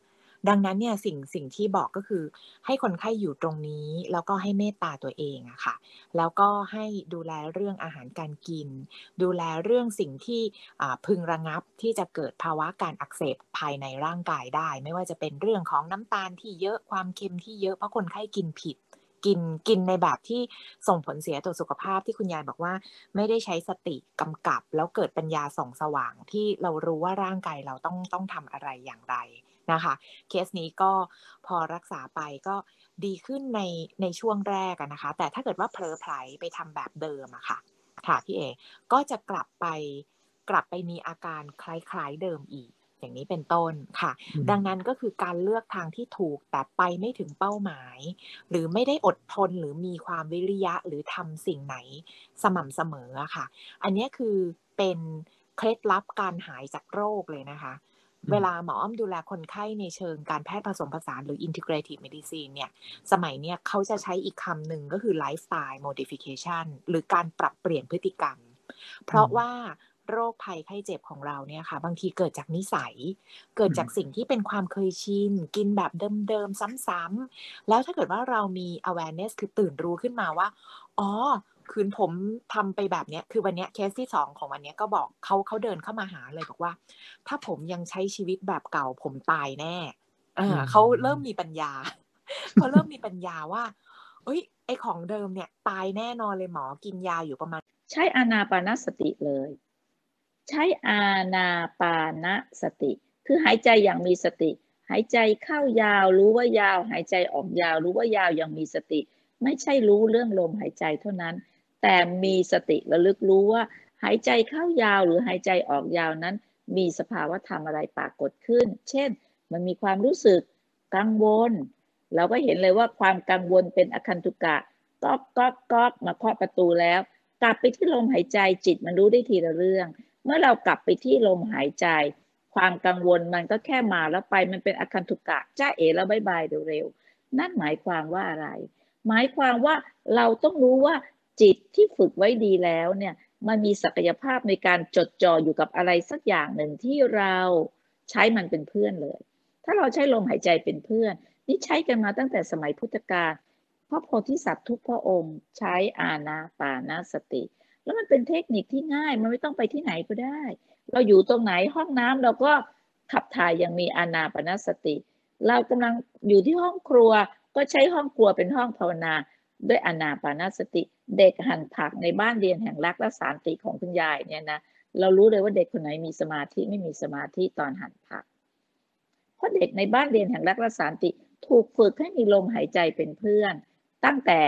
ดังนั้นเนี่ยสิ่งสิ่งที่บอกก็คือให้คนไข้อยู่ตรงนี้แล้วก็ให้เมตตาตัวเองอะค่ะแล้วก็ให้ดูแลเรื่องอาหารการกินดูแลเรื่องสิ่งที่พึงระงับที่จะเกิดภาวะการอักเสบภายในร่างกายได้ไม่ว่าจะเป็นเรื่องของน้ำตาลที่เยอะความเค็มที่เยอะเพราะคนไข้กินผิดกินกินในแบบที่ส่งผลเสียต่อสุขภาพที่คุณยายบอกว่าไม่ได้ใช้สติกำกับแล้วเกิดปัญญาส่องสว่างที่เรารู้ว่าร่างกายเราต้องต้องทำอะไรอย่างไรนะคะเคสนี้ก็พอรักษาไปก็ดีขึ้นในในช่วงแรกนะคะแต่ถ้าเกิดว่าเผลอไผลไปทำแบบเดิมอะค่ะค่ะพี่เอก็จะกลับไปกลับไปมีอาการคล้ายๆเดิมอีกอย่างนี้เป็นต้นค่ะดังนั้นก็คือการเลือกทางที่ถูกแต่ไปไม่ถึงเป้าหมายหรือไม่ได้อดทนหรือมีความวิริยะหรือทำสิ่งไหนสม่ำเสมออะค่ะอันนี้คือเป็นเคล็ดลับการหายจากโรคเลยนะคะเวลาหมออ้อมดูแลคนไข้ในเชิงการแพทย์ผสมผสานหรือ integrative medicine เนี่ยสมัยเนี้ยเขาจะใช้อีกคำหนึ่งก็คือ lifestyle modification หรือการปรับเปลี่ยนพฤติกรรมเพราะว่าโรคภัยไข้เจ็บของเราเนี่ยค่ะบางทีเกิดจากนิสัยเกิดจากสิ่งที่เป็นความเคยชินกินแบบเดิมๆซ้ำๆแล้วถ้าเกิดว่าเรามี awareness คือตื่นรู้ขึ้นมาว่าอ๋อคืนผมทำไปแบบเนี้ยคือวันเนี้ยเคสที่สองของวันเนี้ยก็บอกเขาเขาเดินเข้ามาหาเลยบอกว่าถ้าผมยังใช้ชีวิตแบบเก่าผมตายแน่เออเขาเริ่มมีปัญญาเขาเริ่มมีปัญญาว่าเอ้ยไอของเดิมเนี่ยตายแน่นอนเลยหมอกินยาอยู่ประมาณ
ใช้อานาปานสติเลยใช้อานาปานสติคือหายใจอย่างมีสติหายใจเข้ายาวรู้ว่ายาวหายใจออกยาวรู้ว่ายาวอย่างมีสติไม่ใช่รู้เรื่องลมหายใจเท่านั้นแต่มีสติระลึกรู้ว่าหายใจเข้ายาวหรือหายใจออกยาวนั้นมีสภาวะธรรมอะไรปรากฏขึ้นเช่นมันมีความรู้สึกกังวลเราก็เห็นเลยว่าความกังวลเป็นอคันตุกะก๊อกก๊อกก๊อกมาเคาะประตูแล้วกลับไปที่ลมหายใจจิตมันรู้ได้ทีละเรื่องเมื่อเรากลับไปที่ลมหายใจความกังวลมันก็แค่มาแล้วไปมันเป็นอคันตุกะจ้าเอ๋แล้วบายบายเร็วๆนั่นหมายความว่าอะไรหมายความว่าเราต้องรู้ว่าจิตที่ฝึกไว้ดีแล้วเนี่ยมันมีศักยภาพในการจดจ่ออยู่กับอะไรสักอย่างหนึ่งที่เราใช้มันเป็นเพื่อนเลยถ้าเราใช้ลมหายใจเป็นเพื่อนนี่ใช้กันมาตั้งแต่สมัยพุทธกาลพระโพธิสัตว์ทุกพระองค์ใช้อานาปานสติแล้วมันเป็นเทคนิคที่ง่ายมันไม่ต้องไปที่ไหนก็ได้เราอยู่ตรงไหนห้องน้ำเราก็ขับถ่ายอย่างมีอานาปานสติเรากำลังอยู่ที่ห้องครัวก็ใช้ห้องครัวเป็นห้องภาวนาด้วยอานาปานสติเด็กหั่นผักในบ้านเรียนแห่งรักและสันติของคุณยายเนี่ยนะเรารู้เลยว่าเด็กคนไหนมีสมาธิไม่มีสมาธิตอนหั่นผักเพราะเด็กในบ้านเรียนแห่งรักและสันติถูกฝึกให้มีลมหายใจเป็นเพื่อนตั้งแต่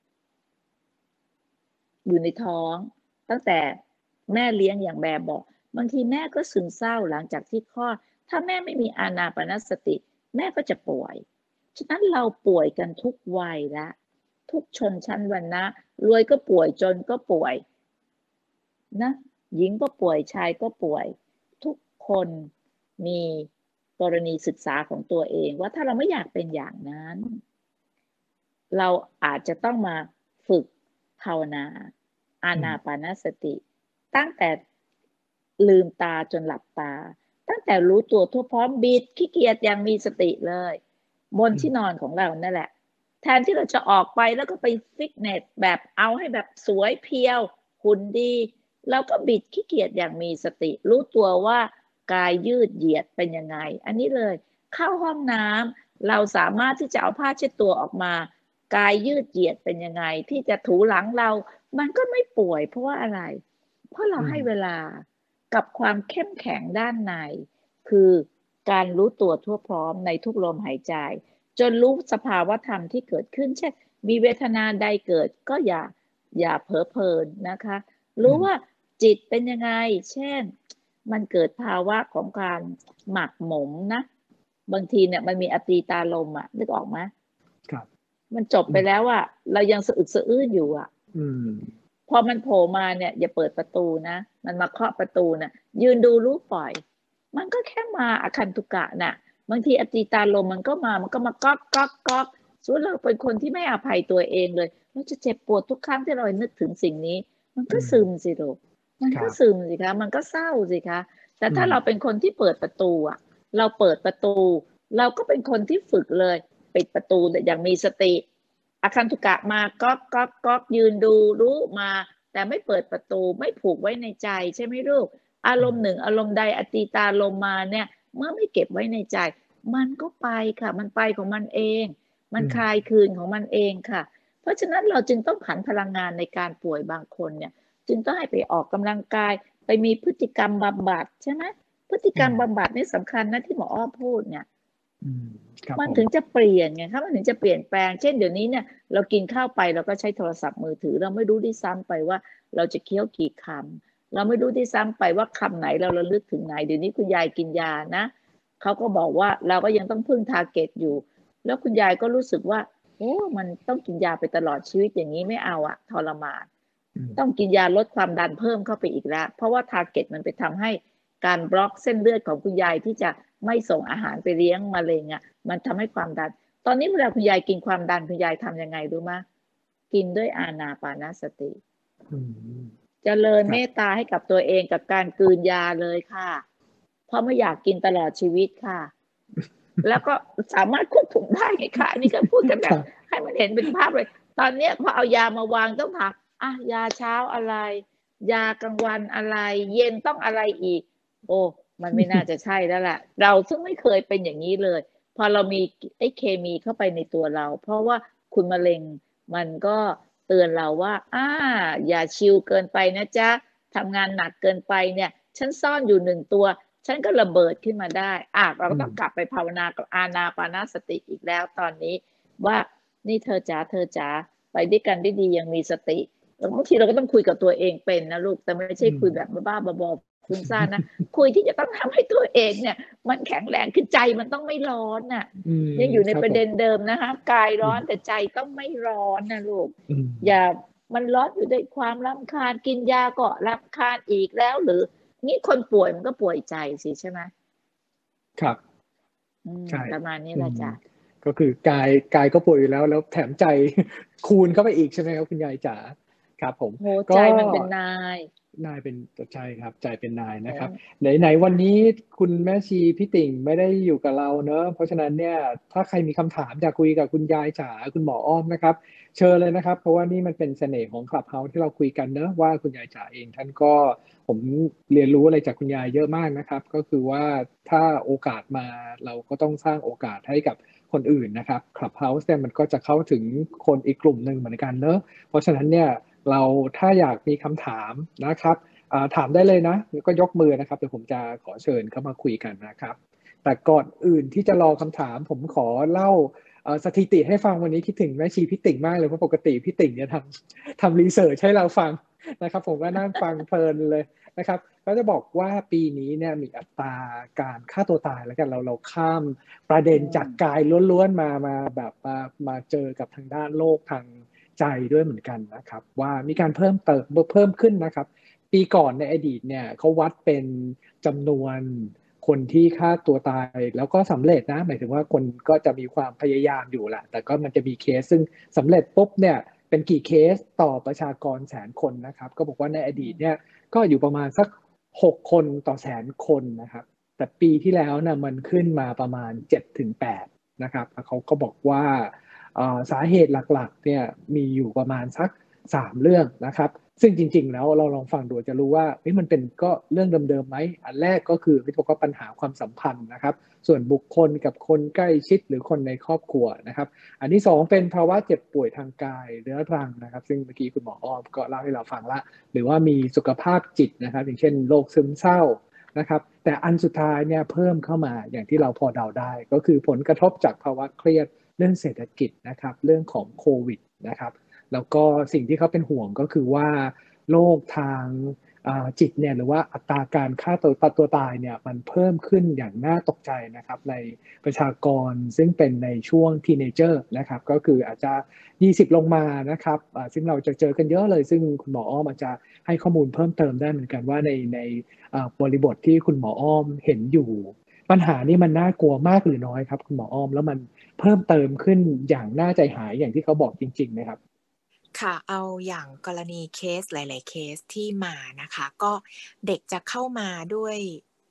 อยู่ในท้องตั้งแต่แม่เลี้ยงอย่างแบบบอกบางทีแม่ก็ซึมเศร้าหลังจากที่คลอดถ้าแม่ไม่มีอานาปานสติแม่ก็จะป่วยฉะนั้นเราป่วยกันทุกวัยละทุกชนชั้นวรรณะรวยก็ป่วยจนก็ป่วยนะหญิงก็ป่วยชายก็ป่วยทุกคนมีกรณีศึกษาของตัวเองว่าถ้าเราไม่อยากเป็นอย่างนั้นเราอาจจะต้องมาฝึกภาวนาอานาปานสติตั้งแต่ลืมตาจนหลับตาตั้งแต่รู้ตัวทั่วพร้อมบิดขี้เกียจยังมีสติเลยบนที่นอนของเรานั่นแหละแทนที่เราจะออกไปแล้วก็ไปฟิตเนสแบบเอาให้แบบสวยเพียวหุ่นดีเราก็บิดขี้เกียจอย่างมีสติรู้ตัวว่ากายยืดเหยียดเป็นยังไงอันนี้เลยเข้าห้องน้ำเราสามารถที่จะเอาผ้าเช็ดตัวออกมากายยืดเหยียดเป็นยังไงที่จะถูหลังเรามันก็ไม่ป่วยเพราะว่าอะไรเพราะเราให้เวลากับความเข้มแข็งด้านในคือการรู้ตัวทั่วพร้อมในทุกลมหายใจจนรู้สภาวะธรรมที่เกิดขึ้นเช่นมีเวทนาใดเกิดก็อย่าอย่าเผลอเพลินนะคะรู้ว่าจิตเป็นยังไงเช่นมันเกิดภาวะของการหมักหมมนะบางทีเนี่ยมันมีอตีตาลมอ่ะนึกออกไหม
ครับ
มันจบไปแล้วอ่ะเรายังสะอึกสะอื้นอยู่อ่ะพอมันโผล่มาเนี่ยอย่าเปิดประตูนะมันมาเคาะประตูนะยืนดูรู้ปล่อยมันก็แค่มาอคันตุกะน่ะบางทีอตีตาลมมันก็มามันก็มาก๊อกก๊อกก๊อกส่วนเราเป็นคนที่ไม่อภัยตัวเองเลยเราจะเจ็บปวดทุกครั้งที่เรานึกถึงสิ่งนี้มันก็ซึมสิลูกมันก็ซึมสิคะมันก็เศร้าสิคะแต่ถ้าเราเป็นคนที่เปิดประตูอ่ะเราเปิดประตูเราก็เป็นคนที่ฝึกเลยปิดประตูอย่างมีสติอาคันตุกะมาก๊อกก๊อกก๊อกยืนดูรู้มาแต่ไม่เปิดประตูไม่ผูกไว้ในใจใช่ไหมลูกอารมณ์หนึ่งอารมณ์ใดอติตาลมมาเนี่ยเมื่อไม่เก็บไว้ในใจมันก็ไปค่ะมันไปของมันเองมันคลายคืนของมันเองค่ะเพราะฉะนั้นเราจึงต้องผันพลังงานในการป่วยบางคนเนี่ยจึงต้องให้ไปออกกำลังกายไปมีพฤติกรรมบำบัดใช่ไหมพฤติกรรมบำบัดนี่สำคัญนะที่หมออ้อพูดเนี่ยมันถึงจะเปลี่ยนไงครับมันถึงจะเปลี่ยนแปลงเช่นเดี๋ยวนี้เนี่ยเรากินข้าวไปเราก็ใช้โทรศัพท์มือถือเราไม่รู้ด้วยซ้ำไปว่าเราจะเคี้ยวกี่คำเราไม่รู้ด้วยซ้ำไปว่าคำไหนเราระลึกถึงไหนเดี๋ยวนี้คุณยายกินยานะเขาก็บอกว่าเราก็ยังต้องพึ่งทาร์เก็ตอยู่แล้วคุณยายก็รู้สึกว่าโอ้มันต้องกินยาไปตลอดชีวิตอย่างนี้ไม่เอาอะทรมานต้องกินยาลดความดันเพิ่มเข้าไปอีกแล้วเพราะว่าทาร์เก็ตมันไปทำให้การบล็อกเส้นเลือดของคุณยายที่จะไม่ส่งอาหารไปเลี้ยงมะเร็งอ่ะมันทำให้ความดันตอนนี้เวลาคุณยายกินความดันคุณยายทำยังไงรู้ไหมกินด้วยอานาปานสติเจริญเมตตาให้กับตัวเองกับการกลืนยาเลยค่ะเพราะไม่อยากกินตลอดชีวิตค่ะแล้วก็สามารถควบคุมได้ไงค่ะอันนี้ก็พูดกันแบบให้มันเห็นเป็นภาพเลยตอนนี้พอเอายามาวางต้องถามอ่ะยาเช้าอะไรยากลางวันอะไรเย็นต้องอะไรอีกโอ้มันไม่น่าจะใช่แล้วแหละเราซึ่งไม่เคยเป็นอย่างนี้เลยพอเรามีไอ้เคมีเข้าไปในตัวเราเพราะว่าคุณมะเร็งมันก็เตือนเราว่าอ่าอย่าชิลเกินไปนะจ๊ะทำงานหนักเกินไปเนี่ยฉันซ่อนอยู่หนึ่งตัวฉันก็ระเบิดขึ้นมาได้อ่ะเราก็ต้องกลับไปภาวนากับอานาปานสติอีกแล้วตอนนี้ว่านี่เธอจ๋าเธอจ๋าไปด้วยกันได้ดียังมีสติบางทีเราก็ต้องคุยกับตัวเองเป็นนะลูกแต่ไม่ใช่คุยแบบบ้าๆบอๆฟุ้งซ่านนะคุยที่จะต้องทำให้ตัวเองเนี่ยมันแข็งแรงคือใจมันต้องไม่ร้อนน่ะยังอยู่ในประเด็นเดิมนะคะกายร้อนแต่ใจต้องไม่ร้อนนะลูกอย่ามันร้อนอยู่ด้วยความรำคาญกินยาก็รำคาญอีกแล้วหรือนี่คนป่วยมันก็ป่วยใจสิใช่ไหม
ครับ
ใช่ประมาณนี้แหละจ้ะ
ก็คือกายกายก็ป่วยอยู่แล้วแล้วแถมใจคูณเข้าไปอีกใช่ไหมครับคุณยายจ๋าครับผม
ใจมันเป็นนาย
นายเป็นใจครับใจเป็นนายนะครับไหนๆวันนี้คุณแม่ชีพี่ติ่งไม่ได้อยู่กับเราเนอะเพราะฉะนั้นเนี่ยถ้าใครมีคำถามอยากคุยกับคุณยายจ๋าคุณหมออ้อมนะครับเชิญเลยนะครับเพราะว่านี่มันเป็นเสน่ห์ของ Clubhouse ที่เราคุยกันเนอะว่าคุณยายจ๋าเองท่านก็ผมเรียนรู้อะไรจากคุณยายเยอะมากนะครับก็คือว่าถ้าโอกาสมาเราก็ต้องสร้างโอกาสให้กับคนอื่นนะครับ Clubhouse เนี่ยมันก็จะเข้าถึงคนอีกกลุ่มหนึ่งเหมือนกันเนอะเพราะฉะนั้นเนี่ยเราถ้าอยากมีคำถามนะครับถามได้เลยนะก็ยกมือนะครับเดี๋ยวผมจะขอเชิญเข้ามาคุยกันนะครับแต่ก่อนอื่นที่จะรอคำถามผมขอเล่าสถิติให้ฟังวันนี้คิดถึงแม่ชีพี่ติ่งมากเลยเพราะปกติพี่ติ่งเนี่ยทำทำรีเสิร์ชให้เราฟังนะครับผมก็นั่งฟังเพลินเลยนะครับก็จะบอกว่าปีนี้เนี่ยมีอัตราการฆ่าตัวตายแล้วกันเราเราข้ามประเด็นจากกายล้วนๆมามาแบบมามาเจอกับทางด้านโลกทางใจด้วยเหมือนกันนะครับว่ามีการเพิ่มเติมเพิ่มขึ้นนะครับปีก่อนในอดีตเนี่ยเขาวัดเป็นจำนวนคนที่ฆ่าตัวตายแล้วก็สำเร็จนะหมายถึงว่าคนก็จะมีความพยายามอยู่แหละแต่ก็มันจะมีเคสซึ่งสำเร็จปุ๊บเนี่ยเป็นกี่เคสต่อประชากรแสนคนนะครับก็บอกว่าในอดีตเนี่ยก็อยู่ประมาณสักหกคนต่อแสนคนนะครับแต่ปีที่แล้วนะมันขึ้นมาประมาณ เจ็ดถึงแปด นะครับเขาก็บอกว่าสาเหตุหลักๆเนี่ยมีอยู่ประมาณสักสามเรื่องนะครับซึ่งจริงๆแล้วเราลองฟังดูจะรู้ว่ามันเป็นก็เรื่องเดิมๆไหมอันแรกก็คือพี่บอกว่าปัญหาความสัมพันธ์นะครับส่วนบุคคลกับคนใกล้ชิดหรือคนในครอบครัวนะครับอันที่สองเป็นภาวะเจ็บป่วยทางกายเรื้อรังนะครับซึ่งเมื่อกี้คุณหมออ้อมก็เล่าให้เราฟังละหรือว่ามีสุขภาพจิตนะครับอย่างเช่นโรคซึมเศร้านะครับแต่อันสุดท้ายเนี่ยเพิ่มเข้ามาอย่างที่เราพอเดาได้ก็คือผลกระทบจากภาวะเครียดเรื่องเศรษฐกิจนะครับเรื่องของโควิดนะครับแล้วก็สิ่งที่เขาเป็นห่วงก็คือว่าโรคทางจิตเนี่ยหรือว่าอัตราการฆ่าตัวตัวตายเนี่ยมันเพิ่มขึ้นอย่างน่าตกใจนะครับในประชากรซึ่งเป็นในช่วงทีเนเจอร์นะครับก็คืออาจจะยี่สิบลงมานะครับซึ่งเราจะเจอกันเยอะเลยซึ่งคุณหมออ้อมอาจจะให้ข้อมูลเพิ่มเติมได้เหมือนกันว่าในในบริบทที่คุณหมออ้อมเห็นอยู่ปัญหานี้มันน่ากลัวมากหรือน้อยครับคุณหมออ้อมแล้วมันเพิ่มเติมขึ้นอย่างน่าใจหายอย่างที่เขาบอกจริงๆนะครับ
ค่ะเอาอย่างกรณีเคสหลายๆเคสที่มานะคะก็เด็กจะเข้ามาด้วย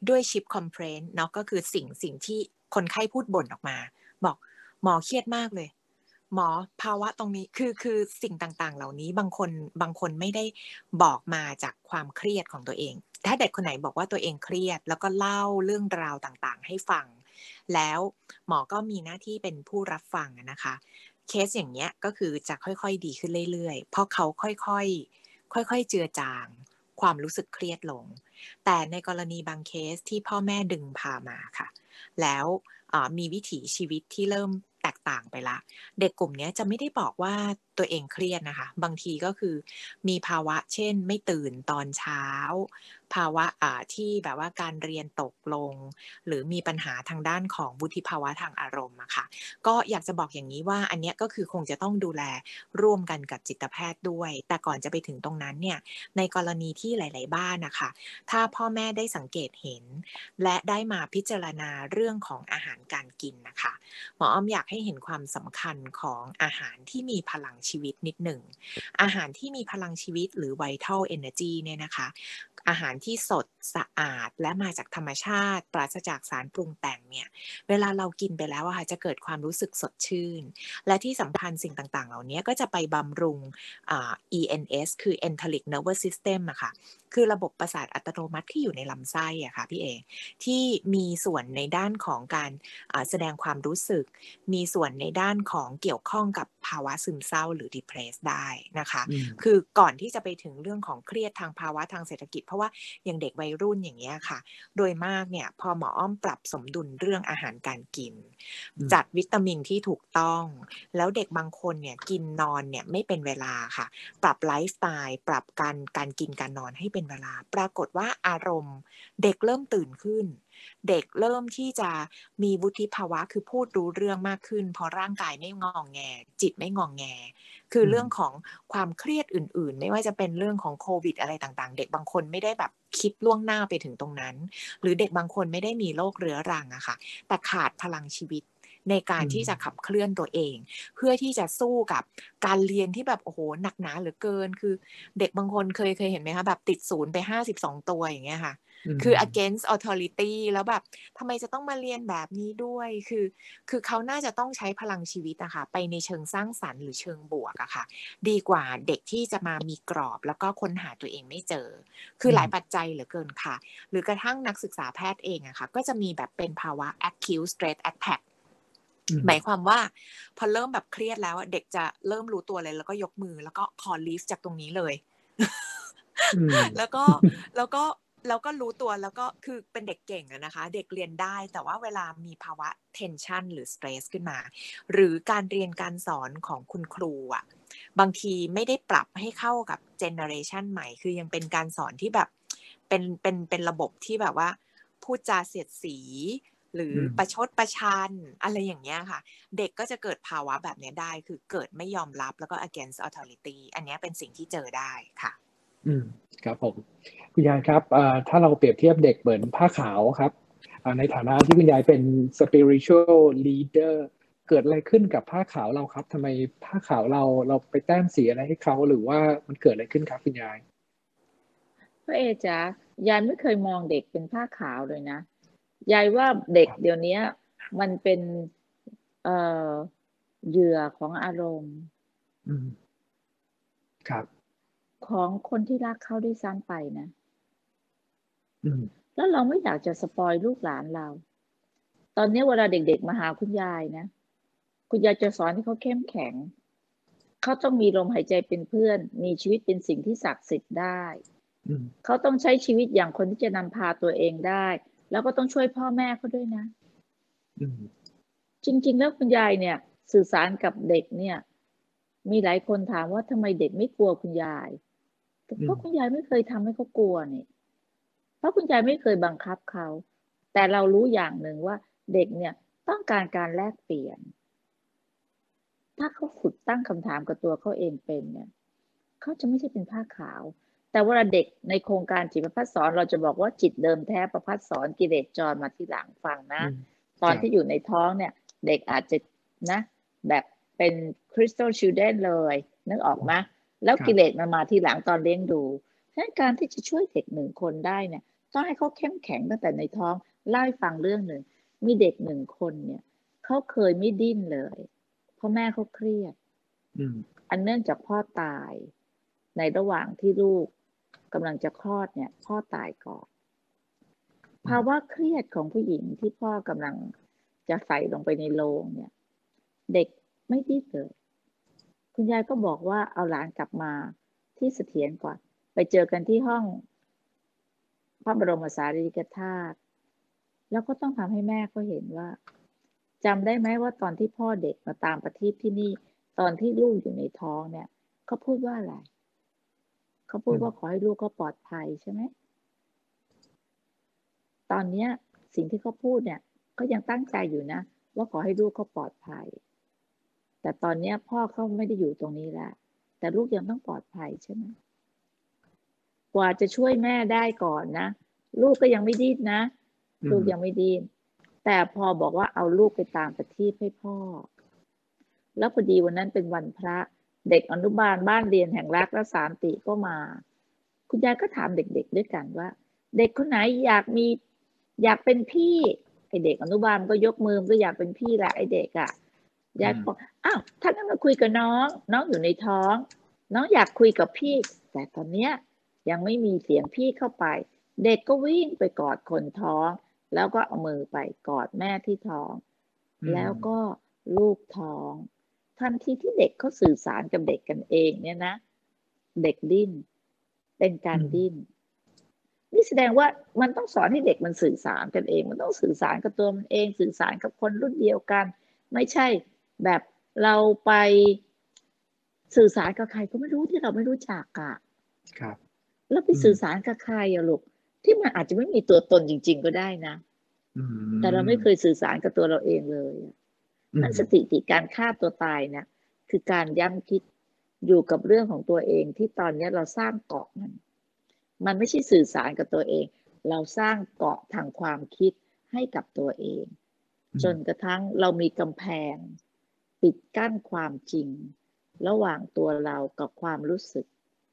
ด้วยชิปคอมเพรนเนาะก็คือสิ่งสิ่งที่คนไข้พูดบ่นออกมาบอกหมอเครียดมากเลยหมอภาวะตรงนี้คือคือสิ่งต่างๆเหล่านี้บางคนบางคนไม่ได้บอกมาจากความเครียดของตัวเองถ้าเด็กคนไหนบอกว่าตัวเองเครียดแล้วก็เล่าเรื่องราวต่างๆให้ฟังแล้วหมอก็มีหน้าที่เป็นผู้รับฟังนะคะเคสอย่างเงี้ยก็คือจะค่อยๆดีขึ้นเรื่อยๆเพราะเขาค่อยๆค่อยๆเจือจางความรู้สึกเครียดลงแต่ในกรณีบางเคสที่พ่อแม่ดึงพามาค่ะแล้วมีวิถีชีวิตที่เริ่มแตกต่างไปละเด็กกลุ่มนี้จะไม่ได้บอกว่าตัวเองเครียดนะคะบางทีก็คือมีภาวะเช่นไม่ตื่นตอนเช้าภาวะที่แบบว่าการเรียนตกลงหรือมีปัญหาทางด้านของวุฒิภาวะทางอารมณ์อะค่ะก็อยากจะบอกอย่างนี้ว่าอันนี้ก็คือคงจะต้องดูแลร่วมกันกับจิตแพทย์ด้วยแต่ก่อนจะไปถึงตรงนั้นเนี่ยในกรณีที่หลายๆบ้านนะคะถ้าพ่อแม่ได้สังเกตเห็นและได้มาพิจารณาเรื่องของอาหารการกินนะคะหมออ้อมอยากให้เห็นความสำคัญของอาหารที่มีพลังชีวิตนิดหนึ่งอาหารที่มีพลังชีวิตหรือ Vital Energy เนี่ยนะคะอาหารที่สดสะอาดและมาจากธรรมชาติปราศจากสารปรุงแต่งเนี่ยเวลาเรากินไปแล้วอะค่ะจะเกิดความรู้สึกสดชื่นและที่สำคัญสิ่งต่างๆเหล่านี้ก็จะไปบำรุงอ่า อี เอ็น เอส คือ Enteric Nervous System อะค่ะคือระบบประสาทอัตโนมัติที่อยู่ในลำไส้อะค่ะพี่เอที่มีส่วนในด้านของการแสดงความรู้สึกมีส่วนในด้านของเกี่ยวข้องกับภาวะซึมเศร้าหรือ depress ได้นะคะคือก่อนที่จะไปถึงเรื่องของเครียดทางภาวะทางเศรษฐกิจเพราะว่าอย่างเด็กวัยรุ่นอย่างเงี้ยค่ะโดยมากเนี่ยพอหมออ้อมปรับสมดุลเรื่องอาหารการกินจัดวิตามินที่ถูกต้องแล้วเด็กบางคนเนี่ยกินนอนเนี่ยไม่เป็นเวลาค่ะปรับไลฟ์สไตล์ปรับการการกินการนอนให้เป็นเวลาปรากฏว่าอารมณ์เด็กเริ่มตื่นขึ้นเด็กเริ่มที่จะมีวุฒิภาวะคือพูดรู้เรื่องมากขึ้นเพราะร่างกายไม่งองแงจิตไม่งองแงคือเรื่องของความเครียดอื่นๆไม่ว่าจะเป็นเรื่องของโควิดอะไรต่างๆเด็กบางคนไม่ได้แบบคิดล่วงหน้าไปถึงตรงนั้นหรือเด็กบางคนไม่ได้มีโรคเรื้อรังอะค่ะแต่ขาดพลังชีวิตในการที่จะขับเคลื่อนตัวเองเพื่อที่จะสู้กับการเรียนที่แบบโอ้โหหนักหนาเหลือเกินคือเด็กบางคนเคยเคยเห็นไหมคะแบบติดศูนย์ไปห้าสิบสองตัวอย่างเงี้ยค่ะคือ against authority แล้วแบบทำไมจะต้องมาเรียนแบบนี้ด้วยคือคือเขาน่าจะต้องใช้พลังชีวิตอะค่ะไปในเชิงสร้างสรรค์หรือเชิงบวกอะค่ะดีกว่าเด็กที่จะมามีกรอบแล้วก็ค้นหาตัวเองไม่เจอคือหลายปัจจัยเหลือเกินค่ะหรือกระทั่งนักศึกษาแพทย์เองอะค่ะก็จะมีแบบเป็นภาวะ acute stress attackหมายความว่าพอเริ่มแบบเครียดแล้วเด็กจะเริ่มรู้ตัวเลยแล้วก็ยกมือแล้วก็ขอลีฟจากตรงนี้เลยแล้วก็แล้วก็แล้วก็รู้ตัวแล้วก็คือเป็นเด็กเก่งอะนะคะเด็กเรียนได้แต่ว่าเวลามีภาวะ tension หรือ stress ขึ้นมาหรือการเรียนการสอนของคุณครูอะบางทีไม่ได้ปรับให้เข้ากับ generation ใหม่คือยังเป็นการสอนที่แบบเป็นเป็นเป็นระบบที่แบบว่าพูดจาเสียดสีหรือประชดประชันอะไรอย่างเงี้ยค่ะเด็กก็จะเกิดภาวะแบบนี้ได้คือเกิดไม่ยอมรับแล้วก็ against authority อันนี้เป็นสิ่งที่เจอได้ค่ะ
อืมครับผมคุณยายครับถ้าเราเปรียบเทียบเด็กเหมือนผ้าขาวครับในฐานะที่คุณยายเป็น spiritual leader เกิดอะไรขึ้นกับผ้าขาวเราครับทำไมผ้าขาวเราเราไปแต้มสีอะไรให้เขาหรือว่ามันเกิดอะไรขึ้นครับคุณยาย
พ่อเอจ๋ายายไม่เคยมองเด็กเป็นผ้าขาวเลยนะยายว่าเด็กเดี๋ยวนี้มันเป็นเอ่อเหยื่อของอารมณ์
อืมครับ
ของคนที่รักเขาด้วยซ้ำไปนะ
อืม
แล้วเราไม่อยากจะสปอยลูกหลานเราตอนนี้เวลาเด็กๆมาหาคุณยายนะคุณยายจะสอนให้เขาเข้มแข็งเขาต้องมีลมหายใจเป็นเพื่อนมีชีวิตเป็นสิ่งที่ศักดิ์สิทธิ์ได้เขาต้องใช้ชีวิตอย่างคนที่จะนำพาตัวเองได้แล้วก็ต้องช่วยพ่อแม่เขาด้วยนะจริงๆแล้วคุณยายเนี่ยสื่อสารกับเด็กเนี่ยมีหลายคนถามว่าทำไมเด็กไม่กลัวคุณยายเพราะคุณยายไม่เคยทำให้เขากลัวนี่เพราะคุณยายไม่เคยบังคับเขาแต่เรารู้อย่างหนึ่งว่าเด็กเนี่ยต้องการการแลกเปลี่ยนถ้าเขาฝึกตั้งคำถามกับตัวเขาเองเป็นเนี่ยเขาจะไม่ใช่เป็นผ้าขาวแต่เวลาเด็กในโครงการจิตประภัสสอนเราจะบอกว่าจิตเดิมแท้ประภัสสอนกิเลสจรมาที่หลังฟังนะตอนที่อยู่ในท้องเนี่ยเด็กอาจจะนะแบบเป็นคริสตัลชิลเดนเลยนึกออกไหมแล้วกิเลสมันมาที่หลังตอนเลี้ยงดูฉะนั้นการที่จะช่วยเด็กหนึ่งคนได้เนี่ยต้องให้เขาเข้มแข็งตั้งแต่ในท้องเล่าให้ฟังเรื่องหนึ่งมีเด็กหนึ่งคนเนี่ยเขาเคยไม่ดิ้นเลยเพราะแม่เขาเครียดอันเนื่องจากพ่อตายในระหว่างที่ลูกกำลังจะคลอดเนี่ยพ่อตายก่อนภาวะเครียดของผู้หญิงที่พ่อกำลังจะใส่ลงไปในโลงเนี่ยเด็กไม่ดิ้นเลยคุณยายก็บอกว่าเอาหลานกลับมาที่เสถียรก่อนไปเจอกันที่ห้องพระบรมสารีริกธาตุแล้วก็ต้องทำให้แม่เขาเห็นว่าจำได้ไหมว่าตอนที่พ่อเด็กมาตามประทีปที่นี่ตอนที่ลูกอยู่ในท้องเนี่ยเขาพูดว่าอะไรเขาพูดว่าขอให้ลูกเขาปลอดภัยใช่ไหมตอนนี้สิ่งที่เขาพูดเนี่ยก็ยังตั้งใจอยู่นะว่าขอให้ลูกเขาปลอดภัยแต่ตอนนี้พ่อเขาไม่ได้อยู่ตรงนี้แล้วแต่ลูกยังต้องปลอดภัยใช่ไหมกว่าจะช่วยแม่ได้ก่อนนะลูกก็ยังไม่ดิ้นนะลูกยังไม่ดิ้นแต่พอบอกว่าเอาลูกไปตามประทีปให้พ่อแล้วพอดีวันนั้นเป็นวันพระเด็กอนุบาลบ้านเรียนแห่งรักและสานติก็มาคุณยายก็ถามเด็กๆด้วยกันว่าเด็กคนไหนอยากมีอยากเป็นพี่ไอเด็กอนุบาลก็ยกมือก็อยากเป็นพี่แหละไอเด็กอ่ะยายบอกอ้าวท่านก็มาคุยกับน้องน้องอยู่ในท้องน้องอยากคุยกับพี่แต่ตอนเนี้ยยังไม่มีเสียงพี่เข้าไปเด็กก็วิ่งไปกอดคนท้องแล้วก็เอามือไปกอดแม่ที่ท้องแล้วก็ลูกท้องทันทีที่เด็กเขาสื่อสารกับเด็กกันเองเนี่ยนะเด็กดิ้นเป็นการดิ้นนี่แสดงว่ามันต้องสอนให้เด็กมันสื่อสารกันเองมันต้องสื่อสารกับตัวมันเองสื่อสารกับคนรุ่นเดียวกันไม่ใช่แบบเราไปสื่อสารกับใครก็ไม่รู้ที่เราไม่รู้จักอ่ะครับแล้วไปสื่อสารกับใครอะลูกที่มันอาจจะไม่มีตัวตนจริงๆก็ได้นะแต่เราไม่เคยสื่อสารกับตัวเราเองเลยนั่นสถิติการฆ่าตัวตายเนี่ยคือการย้ำคิดอยู่กับเรื่องของตัวเองที่ตอนนี้เราสร้างเกาะมันมันไม่ใช่สื่อสารกับตัวเองเราสร้างเกาะทางความคิดให้กับตัวเองจนกระทั่งเรามีกำแพงปิดกั้นความจริงระหว่างตัวเรากับความรู้สึก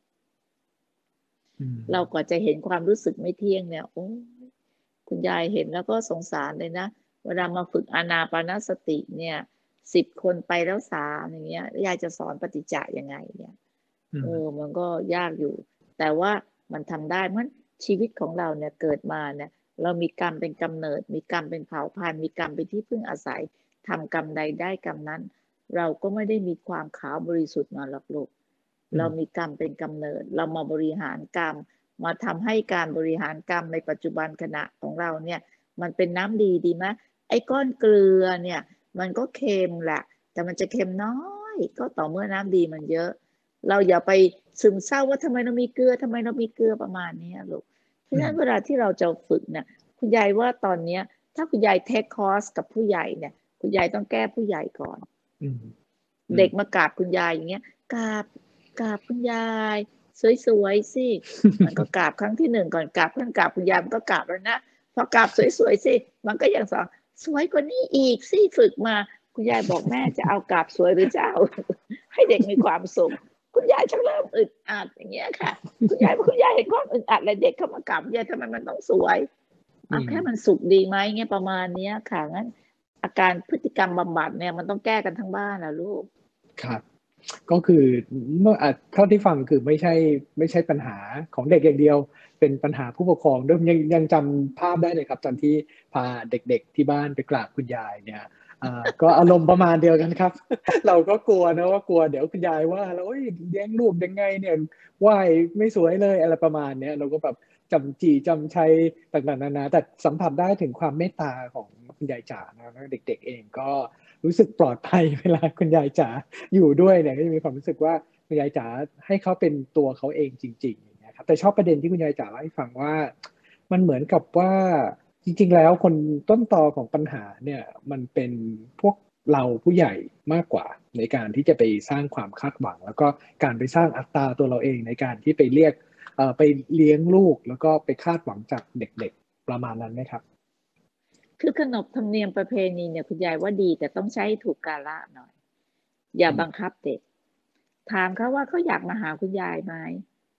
เราก็จะเห็นความรู้สึกไม่เที่ยงเนี่ยโอ้คุณยายเห็นแล้วก็สงสารเลยนะเวลามาฝึกอานาปานสติเนี่ยสิบคนไปแล้วสามอย่างเงี้ยยายจะสอนปฏิจจะยังไงเนี่ยเออมันก็ยากอยู่แต่ว่ามันทำได้เพราะชีวิตของเราเนี่ยเกิดมาเนี่ยเรามีกรรมเป็นกำเนิดมีกรรมเป็นเผ่าพันธุ์มีกรรมเป็นที่พึ่งอาศัยทำกรรมใดได้กรรมนั้นเราก็ไม่ได้มีความขาวบริสุทธิ์มาหรอกลูกเรามีกรรมเป็นกำเนิดเรามาบริหารกรรมมาทำให้การบริหารกรรมในปัจจุบันขณะของเราเนี่ยมันเป็นน้ำดีดีไหมไอ้ก้อนเกลือเนี่ยมันก็เค็มแหละแต่มันจะเค็มน้อยก็ต่อเมื่อน้ำดีมันเยอะเราอย่าไปซึมเศร้าว่าทำไมเรามีเกลือทำไมเรามีเกลือประมาณนี้ลูกเพราะฉะนั้นเวลาที่เราจะฝึกเนี่ยคุณยายว่าตอนนี้ถ้าคุณยายเทคคอร์สกับผู้ใหญ่เนี่ยคุณยายต้องแก้ผู้ใหญ่ก่อนเด็กมากราบคุณยายอย่างเงี้ยกราบกราบคุณยายสวยๆสิมันก็กราบครั้งที่หนึ่งก่อนกราบเพื่อนกราบคุณยายมันก็กราบแล้วนะพอกราบสวยๆสิมันก็ยังสอนสวยกว่านี้อีกสิฝึกมาคุณยายบอกแม่จะเอากราบสวยหรือจะเอาให้เด็กมีความสุขคุณยายชักเริ่มอึดอัดอย่างเงี้ยค่ะคุณยายคุณยายเห็นความอึดอัดแล้วเด็กเข้ามากราบยายทำไมมันต้องสวยเอาแค่มันสุขดีไหมเงี้ยประมาณนี้ค่ะงั้นอาการพฤติกรรมบำบัดเนี่ยมันต้องแก้กันทั้งบ้านนะลูก
ครับก็คือเมื่อเท่าที่ฟังคือไม่ใช่ไม่ใช่ปัญหาของเด็กอย่างเดียวเป็นปัญหาผู้ปกครองด้วยยังยังจำภาพได้เลยครับตอนที่พาเด็กๆที่บ้านไปกราบคุณยายเนี่ยก็อารมณ์ประมาณเดียวกันครับ เราก็กลัวนะว่ากลัวเดี๋ยวคุณยายว่าแล้วเลี้ยงลูกยังไงเนี่ยไหวไม่สวยเลยอะไรประมาณเนี้ยเราก็แบบจำจีจำชัยต่างๆนานาแต่สัมผัสได้ถึงความเมตตาของคุณยายจ๋านะเด็กๆเองก็รู้สึกปลอดภัยเวลาคุณยายจ๋าอยู่ด้วยเนี่ยก็จะมีความรู้สึกว่าคุณยายจ๋าให้เขาเป็นตัวเขาเองจริงๆนะครับแต่ชอบประเด็นที่คุณยายจ๋าเล่าให้ฟังว่ามันเหมือนกับว่าจริงๆแล้วคนต้นตอของปัญหาเนี่ยมันเป็นพวกเราผู้ใหญ่มากกว่าในการที่จะไปสร้างความคาดหวังแล้วก็การไปสร้างอัตราตัวเราเองในการที่ไปเรียกเอ่อไปเลี้ยงลูกแล้วก็ไปคาดหวังจากเด็กๆประมาณนั้นไหมครับ
คือขนบธรรมเนียมประเพณีเนี่ยคุณยายว่าดีแต่ต้องใช้ถูกกาลหน่อยอย่าบังคับเด็กถามเขาว่าเขาอยากมาหาคุณยายไหม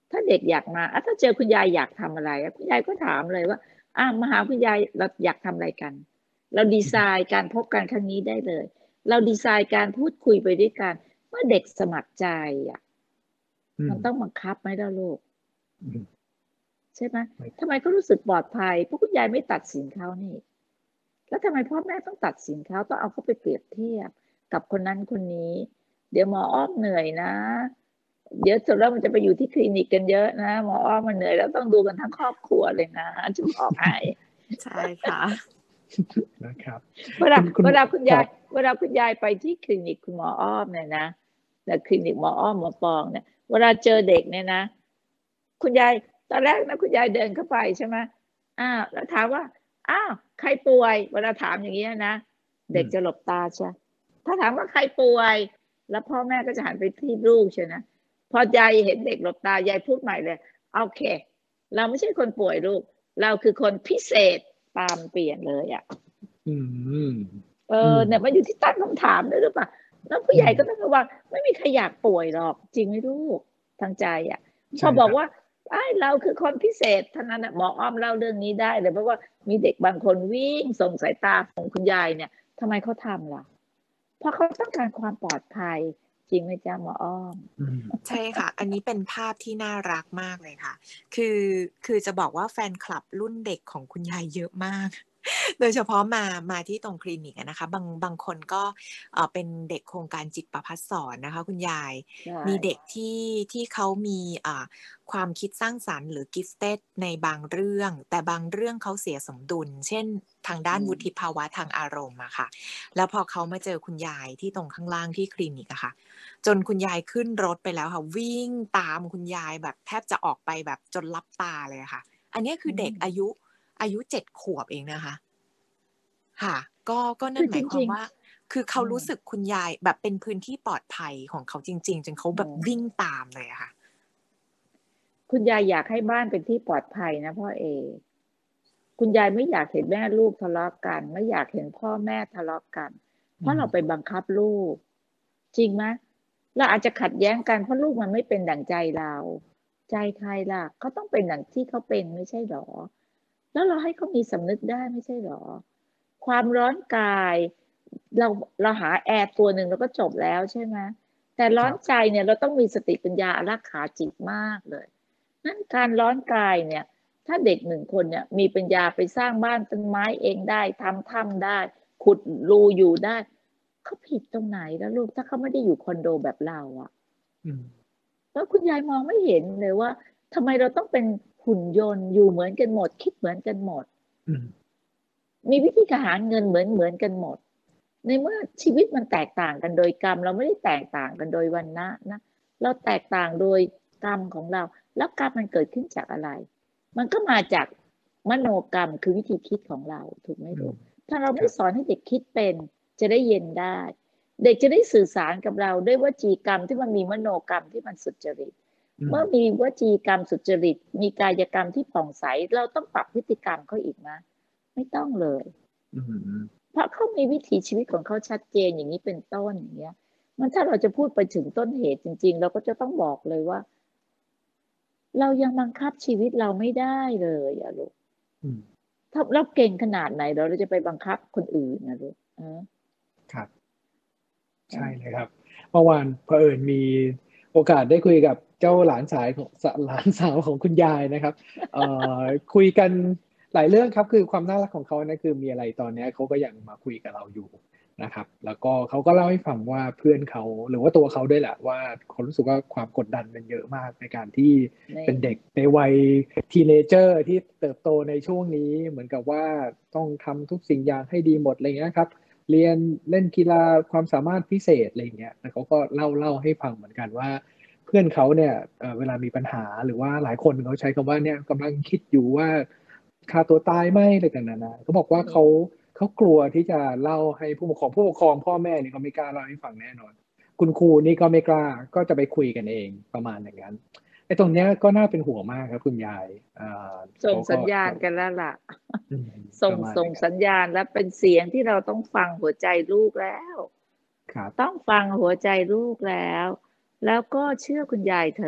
ถ้าเด็กอยากมาถ้าเจอคุณยายอยากทำอะไรคุณยายก็ถามเลยว่าอ่ะมาหาคุณยายเราอยากทำอะไรกันเราดีไซน์การพบกันครั้งนี้ได้เลยเราดีไซน์การพูดคุยไปด้วยกันเมื่อเด็กสมัครใจอ่ะมันต้องบังคับไหมล่ะลูกใช่ไหมทำไมเขารู้สึกปลอดภัยเพราะคุณยายไม่ตัดสินเขานี่แล้วทำไมพ่อแม่ต้องตัดสินเขาต้องเอาเขาไปเปรียบเทียบกับคนนั้นคนนี้เดี๋ยวหมออ้อมเหนื่อยนะเดี๋ยวสุดแล้วมันจะไปอยู่ที่คลินิกกันเยอะนะหมออ้อมมันเหนื่อยแล้วต้องดูกันทั้งครอบครัวเลยนะจะบอกให้
ใช่ค่ะ
นะครับ
เวลาเวลาคุณยายเวลาคุณยายไปที่คลินิกคุณหมออ้อมเนี่ยนะแต่คลินิกหมออ้อมหมอปองเนี่ยเวลาเจอเด็กเนี่ยนะคุณยายตอนแรกนะคุณยายเดินเข้าไปใช่ไหมอ้าวแล้วถามว่าอ้าวใครป่วยเวลาถามอย่างนี้นะเด็กจะหลบตาใช่ถ้าถามว่าใครป่วยแล้วพ่อแม่ก็จะหันไปที่ลูกใช่นะพอยายเห็นเด็กหลบตายายพูดใหม่เลยโอเคเราไม่ใช่คนป่วยลูกเราคือคนพิเศษตามเปลี่ยนเลยอ่ะเออเนี่ยมันอยู่ที่ตั้งคำถามด้วยหรือเปล่าแล้วผู้ใหญ่ก็ต้องระวังไม่มีใครอยากป่วยหรอกจริงไหมลูกทางใจอ่ะพอบอกว่าไอ้เราคือคนพิเศษท่านั้นหมออ้อมเล่าเรื่องนี้ได้เลยเพราะว่ามีเด็กบางคนวิ่งส่งสายตาของคุณยายเนี่ยทำไมเขาทำล่ะเพราะเขาต้องการความปลอดภัยจริงไหมจ๊ะหมออ้อม
ใช่ค่ะอันนี้เป็นภาพที่น่ารักมากเลยค่ะคือคือจะบอกว่าแฟนคลับรุ่นเด็กของคุณยายเยอะมากโดยเฉพาะมามาที่ตรงคลินิกนะคะบางบางคนก็เป็นเด็กโครงการจิตประภัสสรนะคะคุณยายมีเด็กที่ที่เขามีความคิดสร้างสรรค์หรือ gifted ในบางเรื่องแต่บางเรื่องเขาเสียสมดุลเช่นทางด้านวุฒิภาวะทางอารมณ์อะค่ะแล้วพอเขามาเจอคุณยายที่ตรงข้างล่างที่คลินิกอะค่ะจนคุณยายขึ้นรถไปแล้วค่ะวิ่งตามคุณยายแบบแทบจะออกไปแบบจนลับตาเลยค่ะอันนี้คือเด็กอายุอายุเจ็ดขวบเองนะคะค่ะก็ก็นั่นหมายความว่าคือเขารู้สึกคุณยายแบบเป็นพื้นที่ปลอดภัยของเขาจริงๆจนเขาแบบวิ่งตามเลยอะค่ะ
คุณยายอยากให้บ้านเป็นที่ปลอดภัยนะพ่อเอคุณยายไม่อยากเห็นแม่ลูกทะเลาะกันไม่อยากเห็นพ่อแม่ทะเลาะกันเพราะเราไปบังคับลูกจริงไหมเราอาจจะขัดแย้งกันเพราะลูกมันไม่เป็นดั่งใจเราใจใครล่ะเขาต้องเป็นดั่งที่เขาเป็นไม่ใช่หรอแล้วเราให้เขามีสำนึกได้ไม่ใช่หรอความร้อนกายเราเราหาแอร์ตัวหนึ่งแล้วก็จบแล้วใช่ไหมแต่ร้อนใจเนี่ยเราต้องมีสติปัญญาอารักขาจิตมากเลยนั่นการร้อนกายเนี่ยถ้าเด็กหนึ่งคนเนี่ยมีปัญญาไปสร้างบ้านต้นไม้เองได้ทำถ้ำได้ขุดรูอยู่ได้เขาผิดตรงไหนแล้วลูกถ้าเขาไม่ได้อยู่คอนโดแบบเราอะแล้วคุณยายมองไม่เห็นเลยว่าทำไมเราต้องเป็นหุ่นยนต์อยู่เหมือนกันหมดคิดเหมือนกันหมดมีวิธีการหาเงินเหมือนเหมือนกันหมดในเมื่อชีวิตมันแตกต่างกันโดยกรรมเราไม่ได้แตกต่างกันโดยวรรณะนะเราแตกต่างโดยกรรมของเราแล้วกรรมมันเกิดขึ้นจากอะไรมันก็มาจากมโนกรรมคือวิธีคิดของเราถูกไหมลูกถ้าเราไม่สอนให้เด็กคิดเป็นจะได้เย็นได้เด็กจะได้สื่อสารกับเราด้วยวจีกรรมที่มันมีมโนกรรมที่มันสุจริตเมื่อมีวจีกรรมสุจริตมีกายกรรมที่ผ่องใสเราต้องปรับพฤติกรรมเขาอีกนะไม่ต้องเลยเพราะเขามีวิถีชีวิตของเขาชัดเจนอย่างนี้เป็นต้นอย่างเงี้ยมันถ้าเราจะพูดไปถึงต้นเหตุจริงๆเราก็จะต้องบอกเลยว่าเรายังบังคับชีวิตเราไม่ได้เลยอะลูกถ้าเราเก่งขนาดไหนเราจะไปบังคับคนอื่นนะลูก
ครับใช่เลยครับเมื่อวานเผอิญมีโอกาสได้คุยกับเจ้าหลานสายของหลานสาวของคุณยายนะครับเอ่อคุยกันหลายเรื่องครับคือความน่ารักของเขานะคือมีอะไรตอนนี้เขาก็ยังมาคุยกับเราอยู่นะครับแล้วก็เขาก็เล่าให้ฟังว่าเพื่อนเขาหรือว่าตัวเขาด้วยแหละว่าเขารู้สึกว่าความกดดันมันเยอะมากในการที่เป็นเด็กในวัยทีเนเจอร์ที่เติบโตในช่วงนี้เหมือนกับว่าต้องทำทุกสิ่งอย่างให้ดีหมดอะไรเงี้ยครับเรียนเล่นกีฬาความสามารถพิเศษอะไรเงี้ยแล้วเขาก็เล่าเล่าให้ฟังเหมือนกันว่าเพื่อนเขาเนี่ยเวลามีปัญหาหรือว่าหลายคนเขาใช้คำว่าเนี่ยกำลังคิดอยู่ว่าฆ่าตัวตายไหมอะไรกันนะเขาบอกว่าเขาเขากลัวที่จะเล่าให้ผู้ปกครองผู้ปกครองพ่อแม่นี่เขาไม่กล้าเล่าให้ฟังแน่นอนคุณครูนี่ก็ไม่กล้าก็จะไปคุยกันเองประมาณอย่างนั้นไอ้ตรงเนี้ยก็น่าเป็นห่วงมากครับคุณยาย
ส่งสัญญาณกันแล้วล่ะส่งส่งสัญญาณแล้วเป็นเสียงที่เราต้องฟังหัวใจลูกแล้วต้องฟังหัวใจลูกแล้วแล้วก็เชื่อคุณยายเถอะ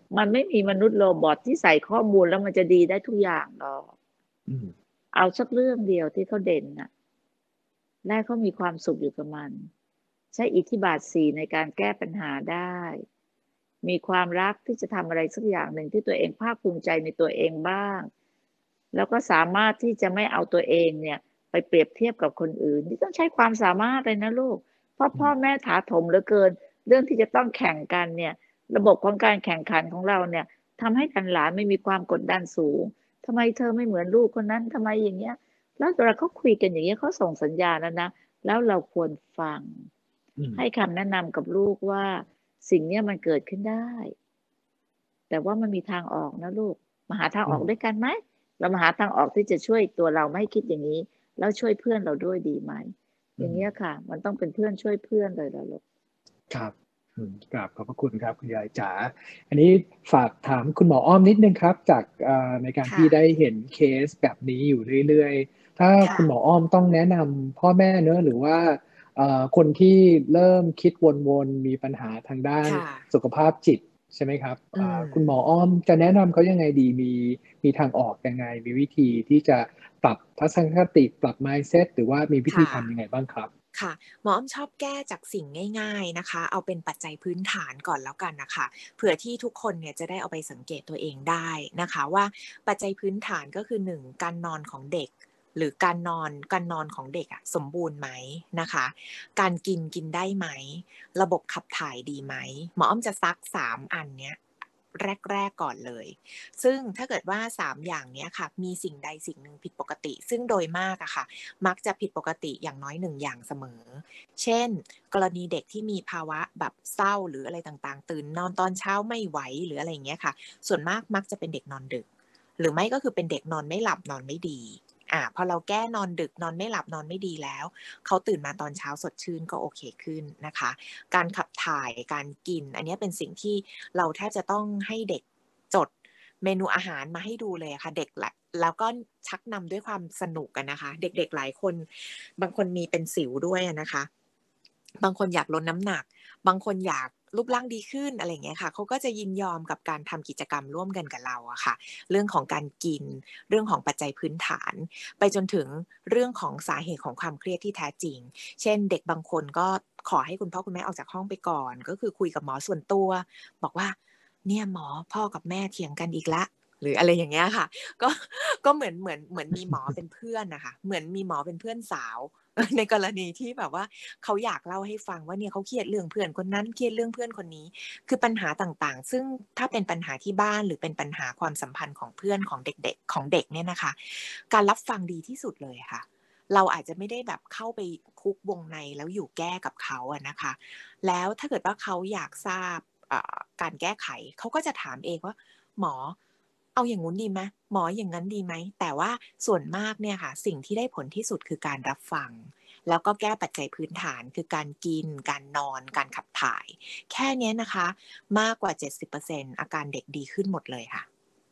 มันไม่มีมนุษย์โรบอทที่ใส่ข้อมูลแล้วมันจะดีได้ทุกอย่างหรอกเอาสักเรื่องเดียวที่เขาเด่นน่ะและเขามีความสุขอยู่กับมันใช้อิทธิบาทสี่ในการแก้ปัญหาได้มีความรักที่จะทำอะไรสักอย่างหนึ่งที่ตัวเองภาคภูมิใจในตัวเองบ้างแล้วก็สามารถที่จะไม่เอาตัวเองเนี่ยไปเปรียบเทียบกับคนอื่นนี่ต้องใช้ความสามารถเลยนะลูกเพราะพ่อแม่ถาโถมเหลือเกินเรื่องที่จะต้องแข่งกันเนี่ยระบบของการแข่งขันของเราเนี่ยทำให้หลานไม่มีความกดดันสูงทำไมเธอไม่เหมือนลูกคนนั้นทำไมอย่างเงี้ยแล้วเวลาเขาคุยกันอย่างเงี้ยเขาส่งสัญญาณแล้วนะแล้วเราควรฟังให้คำแนะนำกับลูกว่าสิ่งนี้มันเกิดขึ้นได้แต่ว่ามันมีทางออกนะลูกมาหาทางออกด้วยกันไหมเรามาหาทางออกที่จะช่วยตัวเราไม่คิดอย่างนี้แล้วช่วยเพื่อนเราด้วยดีไหมอย่างนี้ค่ะมันต้องเป็นเพื่อนช่วยเพื่อนเลยล่ะลูก
ครับกราบขอบพระคุณครับคุณยายจ๋าอันนี้ฝากถามคุณหมออ้อมนิดนึงครับจากในการที่ได้เห็นเคสแบบนี้อยู่เรื่อยๆถ้าคุณหมออ้อมต้องแนะนำพ่อแม่เนอะหรือว่าคนที่เริ่มคิดวนๆมีปัญหาทางด้านสุขภาพจิตใช่ไหมครับคุณหมออ้อมจะแนะนำเขายังไงดีมีมีทางออกยังไงมีวิธีที่จะปรับทัศนคติปรับ mindset หรือว่ามีวิธีทำยังไงบ้างครับ
ค่ะหมออ้อมชอบแก้จากสิ่งง่ายๆนะคะเอาเป็นปัจจัยพื้นฐานก่อนแล้วกันนะคะเผื่อที่ทุกคนเนี่ยจะได้เอาไปสังเกตตัวเองได้นะคะว่าปัจจัยพื้นฐานก็คือหนึ่งการนอนของเด็กหรือการนอนการนอนของเด็กอะสมบูรณ์ไหมนะคะการกินกินได้ไหมระบบขับถ่ายดีไหมหมออ้อมจะซักสามอันเนี้ยแรกๆก่อนเลยซึ่งถ้าเกิดว่าสามอย่างนี้ค่ะมีสิ่งใดสิ่งหนึ่งผิดปกติซึ่งโดยมากอะค่ะมักจะผิดปกติอย่างน้อยหนึ่งอย่างเสมอเช่นกรณีเด็กที่มีภาวะแบบเศร้าหรืออะไรต่างๆตื่นนอนตอนเช้าไม่ไหวหรืออะไรอย่างเงี้ยค่ะส่วนมากมักจะเป็นเด็กนอนดึกหรือไม่ก็คือเป็นเด็กนอนไม่หลับนอนไม่ดีอ่าพอเราแก้นอนดึกนอนไม่หลับนอนไม่ดีแล้วเขาตื่นมาตอนเช้าสดชื่นก็โอเคขึ้นนะคะการขับถ่ายการกินอันนี้เป็นสิ่งที่เราแทบจะต้องให้เด็กจดเมนูอาหารมาให้ดูเลยค่ะเด็กแหละแล้วก็ชักนำด้วยความสนุกกันนะคะเด็กๆหลายคนบางคนมีเป็นสิวด้วยนะคะบางคนอยากลดน้ำหนักบางคนอยากรูปร่างดีขึ้นอะไรอย่างเงี้ยค่ะเขาก็จะยินยอมกับการทำกิจกรรมร่วมกันกับเราอะค่ะเรื่องของการกินเรื่องของปัจจัยพื้นฐานไปจนถึงเรื่องของสาเหตุของความเครียดที่แท้จริงเช่นเด็กบางคนก็ขอให้คุณพ่อคุณแม่ออกจากห้องไปก่อนก็คือคุยกับหมอส่วนตัวบอกว่าเนี่ยหมอพ่อกับแม่เถียงกันอีกละหรืออะไรอย่างเงี้ยค่ะก็ก็เหมือนเหมือนเหมือนมีหมอเป็นเพื่อนนะคะเหมือนมีหมอเป็นเพื่อนสาวในกรณีที่แบบว่าเขาอยากเล่าให้ฟังว่าเนี่ยเขาเครียดเรื่องเพื่อนคนนั้นเครียดเรื่องเพื่อนคนนี้คือปัญหาต่างๆซึ่งถ้าเป็นปัญหาที่บ้านหรือเป็นปัญหาความสัมพันธ์ของเพื่อนของเด็กๆของเด็กเนี่ยนะคะการรับฟังดีที่สุดเลยค่ะเราอาจจะไม่ได้แบบเข้าไปคุกวงในแล้วอยู่แก้กับเขาอะนะคะแล้วถ้าเกิดว่าเขาอยากทราบการแก้ไขเขาก็จะถามเองว่าหมอเอาอย่างงู้นดีไหมหมออย่างนั้นดีไหมแต่ว่าส่วนมากเนี่ยค่ะสิ่งที่ได้ผลที่สุดคือการรับฟังแล้วก็แก้ปัจจัยพื้นฐานคือการกินการนอนการขับถ่ายแค่นี้นะคะมากกว่า เจ็ดสิบเปอร์เซ็นต์ อาการเด็กดีขึ้นหมดเลยค่ะ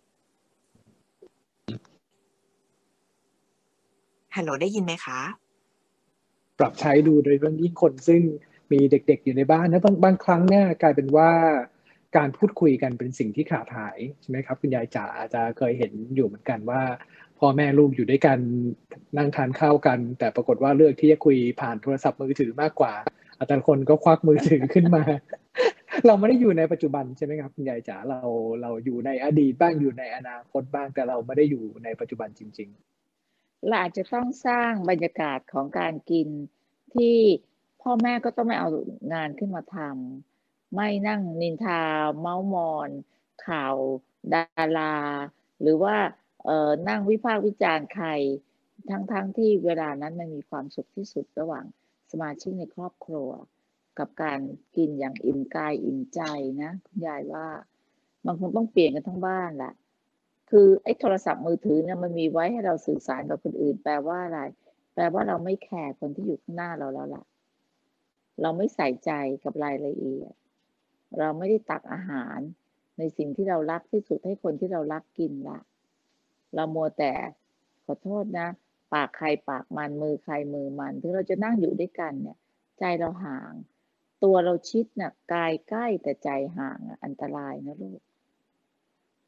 ฮัลโหลได้ยินไหมคะ
ปรับใช้ดูโดยเฉพาะยิ่งคนซึ่งมีเด็กๆอยู่ในบ้านนะบางบางครั้งเนี่ยกลายเป็นว่าการพูดคุยกันเป็นสิ่งที่ขาดหายใช่ไหมครับคุณยายจ๋าอาจจะเคยเห็นอยู่เหมือนกันว่าพ่อแม่ลูกอยู่ด้วยกันนั่งทานข้าวกันแต่ปรากฏว่าเลือกที่จะคุยผ่านโทรศัพท์มือถือมากกว่าแต่ละคนก็ควักมือถือขึ้นมาเราไม่ได้อยู่ในปัจจุบันใช่ไหมครับคุณยายจ๋าเราเราอยู่ในอดีตบ้างอยู่ในอนาคตบ้างแต่เราไม่ได้อยู่ในปัจจุบันจริงๆ
เราอาจจะต้องสร้างบรรยากาศของการกินที่พ่อแม่ก็ต้องไม่เอางานขึ้นมาทำไม่นั่งนินทาเม้ามอนข่าวดาราหรือว่าเอ่อนั่งวิพากษ์วิจารณ์ใครทั้งๆ ท, ที่เวลานั้นมันมีความสุขที่สุดระหว่างสมาชิกในครอบครัวกับการกินอย่างอิ่มกายอิ่มใจนะคุณยายว่ามันคงต้องเปลี่ยนกันทั้งบ้านแหละคือไอ้โทรศัพท์มือถือเนี่ยมันมีไว้ให้เราสื่อสารกับคนอื่นแปลว่าอะไรแปลว่าเราไม่แคร์คนที่อยู่ข้างหน้าเราแล้วล่ะเราไม่ใส่ใจกับรายละเอียดเราไม่ได้ตักอาหารในสิ่งที่เรารักที่สุดให้คนที่เรารักกินละเรามัวแต่ขอโทษนะปากใครปากมันมือใครมือมันถึงเราจะนั่งอยู่ด้วยกันเนี่ยใจเราห่างตัวเราชิดน่ะกายใกล้แต่ใจห่างอันตรายนะลูก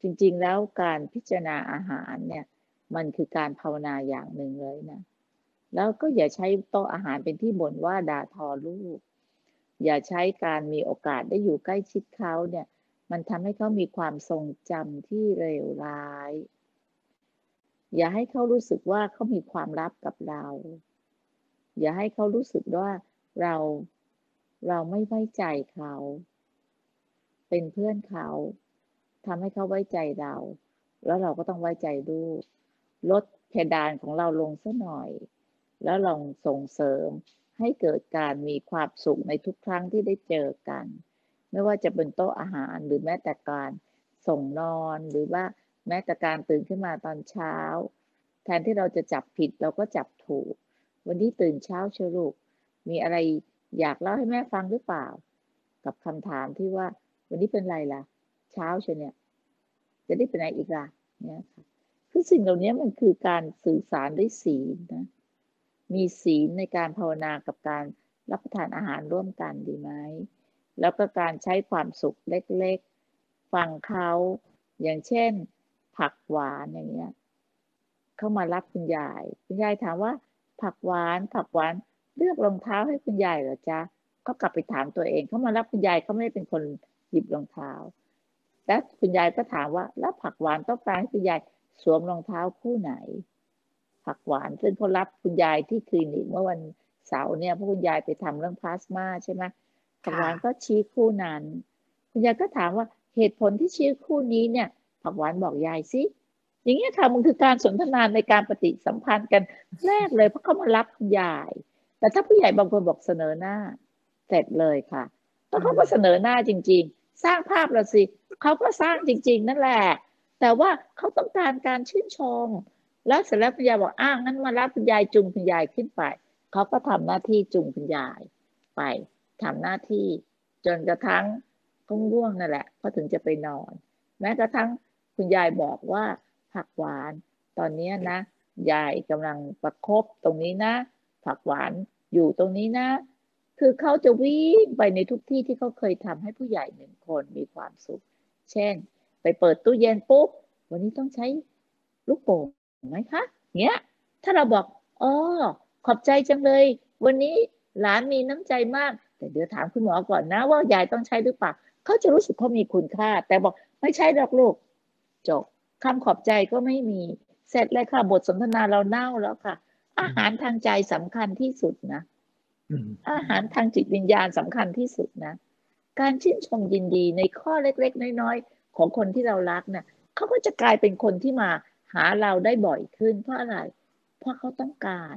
จริงๆแล้วการพิจารณาอาหารเนี่ยมันคือการภาวนาอย่างหนึ่งเลยนะแล้วก็อย่าใช้โต๊ะอาหารเป็นที่บ่นว่าด่าทอลูกอย่าใช้การมีโอกาสได้อยู่ใกล้ชิดเขาเนี่ยมันทำให้เขามีความทรงจำที่เลวร้ายอย่าให้เขารู้สึกว่าเขามีความลับกับเราอย่าให้เขารู้สึกว่าเราเราไม่ไว้ใจเขาเป็นเพื่อนเขาทำให้เขาไว้ใจเราแล้วเราก็ต้องไว้ใจลูกลดเพดานของเราลงสักหน่อยแล้วลองส่งเสริมให้เกิดการมีความสุขในทุกครั้งที่ได้เจอกันไม่ว่าจะเป็นโต๊ะอาหารหรือแม้แต่การส่งนอนหรือว่าแม้แต่การตื่นขึ้นมาตอนเช้าแทนที่เราจะจับผิดเราก็จับถูกวันนี้ตื่นเช้าเชียวลูกมีอะไรอยากเล่าให้แม่ฟังหรือเปล่ากับคำถามที่ว่าวันนี้เป็นไรล่ะเช้าเชียวเนี่ยจะได้เป็นอะไรอีกล่ะเนี่ยค่ะคือสิ่งเหล่านี้มันคือการสื่อสารด้วยศีลนะมีศีลในการภาวนากับการรับประทานอาหารร่วมกันดีไหมแล้วก็การใช้ความสุขเล็กๆฟังเขาอย่างเช่นผักหวานอย่างเงี้ยเข้ามารับคุณยายคุณยายถามว่าผักหวานผักหวานเลือกรองเท้าให้คุณยายเหรอจ๊ะก็กลับไปถามตัวเองเขามารับคุณยายเขาไม่ได้เป็นคนหยิบรองเท้าแล้วคุณยายก็ถามว่าแล้วผักหวานต้องการให้คุณยายสวมรองเท้าคู่ไหนผักหวานซึ่งเขารับคุณยายที่คลินิกเมื่อวันเสาร์เนี่ยเพราะคุณยายไปทำเรื่องพลาสมาใช่ไหมผักหวานก็ชี้คู่นั้นคุณยายก็ถามว่าเหตุผลที่ชี้คู่นี้เนี่ยผักหวานบอกยายสิอย่างเงี้ยค่ะมันคือการสนทนาในการปฏิสัมพันธ์กันแรกเลยเพราะเขามารับคุณยายแต่ถ้าผู้ใหญ่บางคนบอกเสนอหน้าเสร็จเลยค่ะแล้วเขาก็เสนอหน้าจริงๆสร้างภาพละสิเขาก็สร้างจริงๆนั่นแหละแต่ว่าเขาต้องการการชื่นชมแล้วเสร็จแล้วคุณยายบอกอ้าวงั้นมารับคุณยายจุงคุณยายขึ้นไปเขาก็ทำหน้าที่จุงคุณยายไปทำหน้าที่จนกระทั่งก็ง่วงนั่นแหละก็ถึงจะไปนอนแม้กระทั่งคุณยายบอกว่าผักหวานตอนนี้นะยายกำลังประคบตรงนี้นะผักหวานอยู่ตรงนี้นะคือเขาจะวิ่งไปในทุกที่ที่เขาเคยทำให้ผู้ใหญ่หนึ่งคนมีความสุขเช่นไปเปิดตู้เย็นปุ๊บวันนี้ต้องใช้ลูกโป่งไหมคะเงี้ยถ้าเราบอกอ๋อขอบใจจังเลยวันนี้หลานมีน้ำใจมากแต่เดี๋ยวถามคุณหมอก่อนนะว่ายายต้องใช้หรือเปล่าเขาจะรู้สึกเขามีคุณค่าแต่บอกไม่ใช่หรอกลูกจบคำขอบใจก็ไม่มีเสร็จเลยค่ะบทสนทนาเราเน่าแล้วค่ะอาหารทางใจสำคัญที่สุดนะอาหารทางจิตวิญญาณสำคัญที่สุดนะการชื่นชมยินดีในข้อเล็กๆน้อยๆของคนที่เรารักเนี่ยเขาก็จะกลายเป็นคนที่มาหาเราได้บ่อยขึ้นเพราะอะไรเพราะเขาต้องการ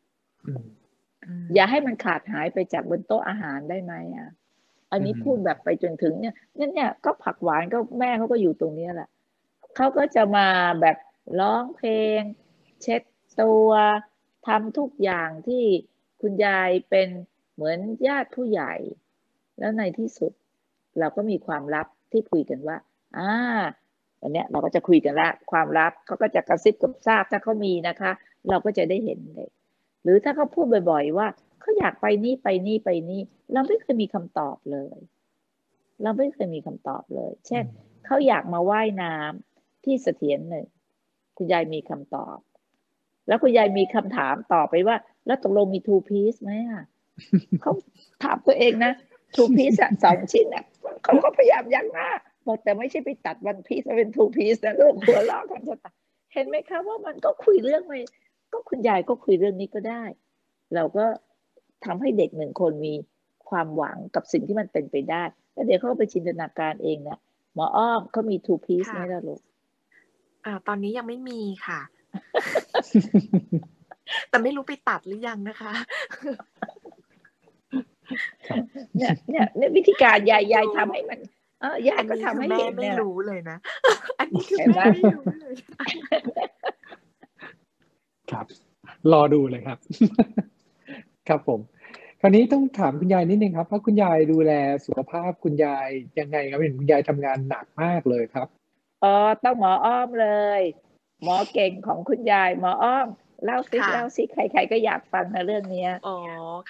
อย่าให้มันขาดหายไปจากบนโต๊ะอาหารได้ไหมอ่ะอันนี้พูดแบบไปจนถึงเนี่ยเนี่ยก็ผักหวานก็แม่เขาก็อยู่ตรงนี้แหละเขาก็จะมาแบบร้องเพลงเช็ดตัวทำทุกอย่างที่คุณยายเป็นเหมือนญาติผู้ใหญ่แล้วในที่สุดเราก็มีความลับที่คุยกันว่าอ่าวันนี้เราก็จะคุยกันละความลับเขาก็จะกระซิบกับซาบถ้าเขามีนะคะเราก็จะได้เห็นเลยหรือถ้าเขาพูดบ่อยๆว่าเขาอยากไปนี่ไปนี่ไปนี่เราไม่เคยมีคำตอบเลยเราไม่เคยมีคำตอบเลยเช่นเขาอยากมาว่ายน้ำที่เสถียรหนึ่งคุณยายมีคำตอบแล้วคุณยายมีคำถามต่อไปว่าแล้วตกลงมี two piece ไหมอ่ะเขาถามตัวเองนะ two piece อ่ะสองชิ้นอ่ะเขาก็พยายามยักหน้าบอกแต่ไม่ใช่ไปตัด one piece มาเป็น two piece นะลูกหัวเราะกันจะตัดเห็นไหมคะว่ามันก็คุยเรื่องไม่ก็คุณยายก็คุยเรื่องนี้ก็ได้เราก็ทำให้เด็กหนึ่งคนมีความหวังกับสิ่งที่มันเป็นไปได้แล้วเดี๋ยวเขาไปจินตนาการเองนะหมออ้อมเขามี two piece ไหมล่ะลูก
อ่าตอนนี้ยังไม่มีค่ะ แต่ไม่รู้ไปตัดหรือยังนะคะ
เนี่ยเนี่ยเนี่ยวิธีการยายยายทำให้มันเออยายก็ทำให้เห็น
ไม่
เนี่ย
รู้เลยนะอันนี้คือแม่ไม่รู้เลย
ครับรอดูเลยครับ ครับผมคราวนี้ต้องถามคุณยายนิดนึงครับว่าคุณยายดูแลสุขภาพคุณยายยังไงครับเห็นคุณยายทำงานหนักมากเลยครับ
อ๋อต้องหมออ้อมเลยหมอเก่งของคุณยายหมออ้อมเล่าซิเล่าซิใครๆก็อยากฟังนะเรื่องนี้
อ๋อค่ะ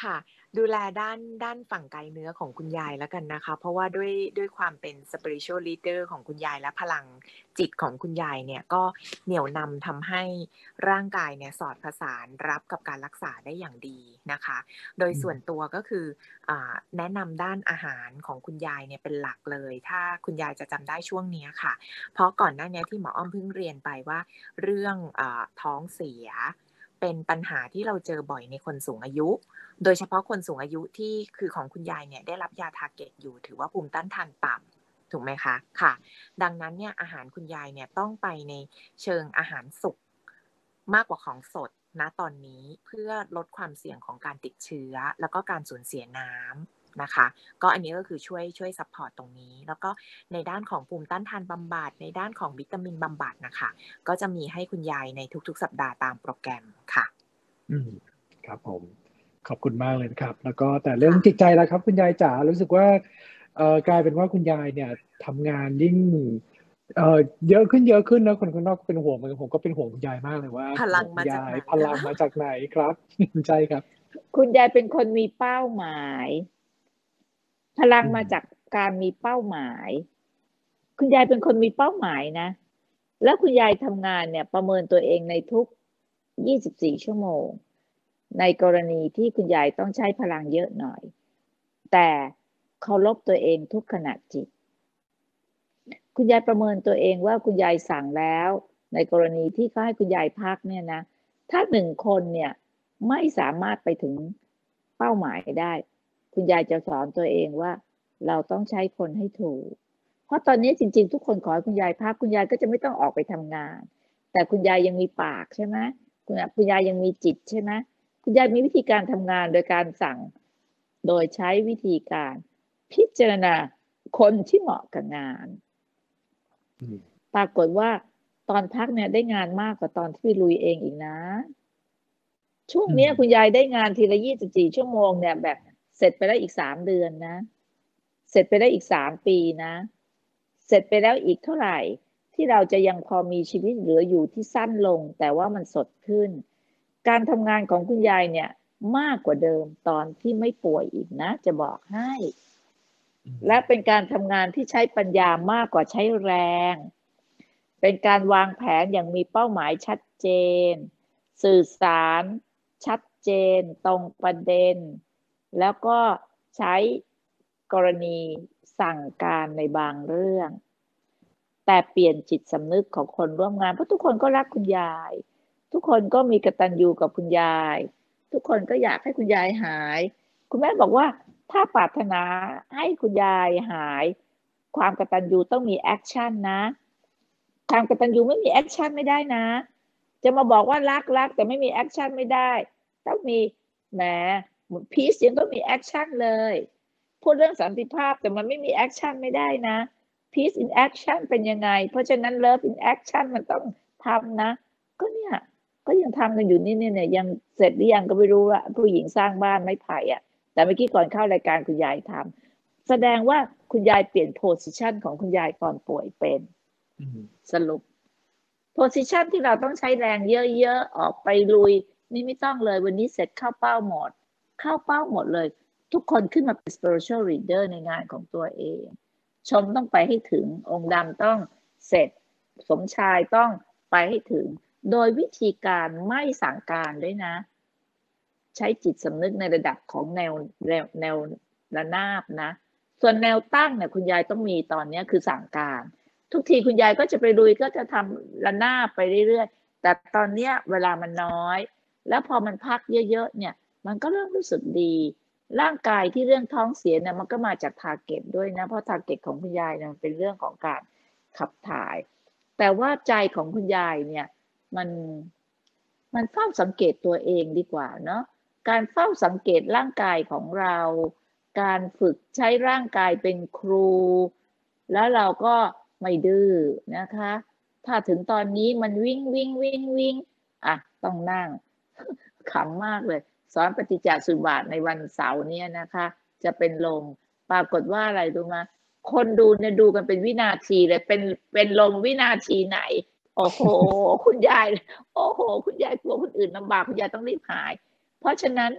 ดูแลด้านด้านฝั่งกายเนื้อของคุณยายแล้วกันนะคะเพราะว่าด้วยด้วยความเป็น spiritual leader ของคุณยายและพลังจิตของคุณยายเนี่ยก็เหนี่ยวนำทำให้ร่างกายเนี่ยสอดประสานรับกับการรักษาได้อย่างดีนะคะโดยส่วนตัวก็คืออ่าแนะนำด้านอาหารของคุณยายเนี่ยเป็นหลักเลยถ้าคุณยายจะจำได้ช่วงนี้ค่ะเพราะก่อนหน้านี้ที่หมออ้อมเพิ่งเรียนไปว่าเรื่องอ่าท้องเสียเป็นปัญหาที่เราเจอบ่อยในคนสูงอายุโดยเฉพาะคนสูงอายุที่คือของคุณยายเนี่ยได้รับยาทาร์เก็ตอยู่ถือว่าภูมิต้านทานต่ำถูกไหมคะค่ะดังนั้นเนี่ยอาหารคุณยายเนี่ยต้องไปในเชิงอาหารสุกมากกว่าของสดนะตอนนี้เพื่อลดความเสี่ยงของการติดเชื้อแล้วก็การสูญเสียน้ำนะคะก็อันนี้ก็คือช่วยช่วยซัพพอร์ตตรงนี้แล้วก็ในด้านของภูมิต้านทานบำบัดในด้านของวิตามินบำบัดนะคะก็จะมีให้คุณยายในทุกๆสัปดาห์ตามโปรแกรมค่ะ
อืมครับผมขอบคุณมากเลยครับแล้วก็แต่เรื่องจิตใจแล้วครับคุณยายจ๋ารู้สึกว่าเอ่อกลายเป็นว่าคุณยายเนี่ยทำงานยิ่งเอ่อเยอะขึ้นเยอะขึ้นนะคนข้างนอกก็เป็นห่วงเหมือนกันผมก็เป็นห่วงคุณยายมากเลยว่า
พลังมาจากไหน
พลังมาจากไหนครับใช่ครับ
คุณยายเป็นคนมีเป้าหมายพลังมาจากการมีเป้าหมายคุณยายเป็นคนมีเป้าหมายนะแล้วคุณยายทำงานเนี่ยประเมินตัวเองในทุกยี่สิบสี่ชั่วโมงในกรณีที่คุณยายต้องใช้พลังเยอะหน่อยแต่เคารพตัวเองทุกขณะจิตคุณยายประเมินตัวเองว่าคุณยายสั่งแล้วในกรณีที่เขาให้คุณยายพักเนี่ยนะถ้าหนึ่งคนเนี่ยไม่สามารถไปถึงเป้าหมายได้คุณยายจะสอนตัวเองว่าเราต้องใช้คนให้ถูกเพราะตอนนี้จริงๆทุกคนขอให้คุณยายพักคุณยายก็จะไม่ต้องออกไปทำงานแต่คุณยายยังมีปากใช่ไหมคุณคุณยายยังมีจิตใช่ไหมคุณยายมีวิธีการทำงานโดยการสั่งโดยใช้วิธีการพิจารณาคนที่เหมาะกับงานปรากฏว่าตอนพักเนี่ยได้งานมากกว่าตอนที่ลุยเองอีกนะช่วงนี้คุณยายได้งานทีละยี่สิบสี่ชั่วโมงเนี่ยแบบเสร็จไปแล้วอีกสามเดือนนะเสร็จไปแล้วอีกสามปีนะเสร็จไปแล้วอีกเท่าไหร่ที่เราจะยังพอมีชีวิตเหลืออยู่ที่สั้นลงแต่ว่ามันสดขึ้นการทำงานของคุณยายเนี่ยมากกว่าเดิมตอนที่ไม่ป่วยอีกนะจะบอกให้และเป็นการทำงานที่ใช้ปัญญามากกว่าใช้แรงเป็นการวางแผนอย่างมีเป้าหมายชัดเจนสื่อสารชัดเจนตรงประเด็นแล้วก็ใช้กรณีสั่งการในบางเรื่องแต่เปลี่ยนจิตสำนึกของคนร่วมงานเพราะทุกคนก็รักคุณยายทุกคนก็มีกตัญญูกับคุณยายทุกคนก็อยากให้คุณยายหายคุณแม่บอกว่าถ้าปรารถนาให้คุณยายหายความกตัญญูต้องมีแอคชั่นนะความกตัญญูไม่มีแอคชั่นไม่ได้นะจะมาบอกว่ารักรักแต่ไม่มีแอคชั่นไม่ได้ต้องมีแหมพีซยังต้องมีแอคชั่นเลยพูดเรื่องสันติภาพแต่มันไม่มีแอคชั่นไม่ได้นะ peace in action เป็นยังไงเพราะฉะนั้น love in action มันต้องทำนะก็เนี่ยก็ยังทำกันอยู่นี่เนี่ยยังเสร็จหรือยังก็ไม่รู้ว่าผู้หญิงสร้างบ้านไม้ไผ่อ่ะแต่เมื่อกี้ก่อนเข้ารายการคุณยายทำแสดงว่าคุณยายเปลี่ยน position ของคุณยายก่อนป่วยเป็นสรุป position ที่เราต้องใช้แรงเยอะๆออกไปลุยนี่ไม่ต้องเลยวันนี้เสร็จเข้าเป้าหมดเข้าเป้าหมดเลยทุกคนขึ้นมาเป็น spiritual leader ในงานของตัวเองชมต้องไปให้ถึงองค์ดำต้องเสร็จสมชายต้องไปให้ถึงโดยวิธีการไม่สั่งการด้วยนะใช้จิตสำนึกในระดับของแนวแนวแนวระนาบนะส่วนแนวตั้งเนี่ยคุณยายต้องมีตอนนี้คือสั่งการทุกทีคุณยายก็จะไปลุยก็จะทำระนาบไปเรื่อยๆแต่ตอนนี้เวลามันน้อยแล้วพอมันพักเยอะๆเนี่ยมันก็เริ่มรู้สึกดีร่างกายที่เรื่องท้องเสียเนี่ยมันก็มาจากทาร์เก็ตด้วยนะเพราะทาร์เก็ตของคุณยายเนี่ยมันเป็นเรื่องของการขับถ่ายแต่ว่าใจของคุณยายเนี่ยมันมันเฝ้าสังเกตตัวเองดีกว่าเนาะการเฝ้าสังเกตร่างกายของเราการฝึกใช้ร่างกายเป็นครูแล้วเราก็ไม่ดื้อนะคะถ้าถึงตอนนี้มันวิ่งวิ่งวิ่งวิ่งอ่ะต้องนั่งขำมากเลยสอนปฏิจจสุบาทในวันเสาร์เนี่ยนะคะจะเป็นลมปรากฏว่าอะไรรู้ไหมคนดูเนี่ยดูกันเป็นวินาทีเลยเป็นเป็นลมวินาทีไหนโอ้โหคุณยายโอ้โหคุณยายกลัวคนอื่นลำบากคุณยายต้องรีบหายเพราะฉะนั้นเนี่ย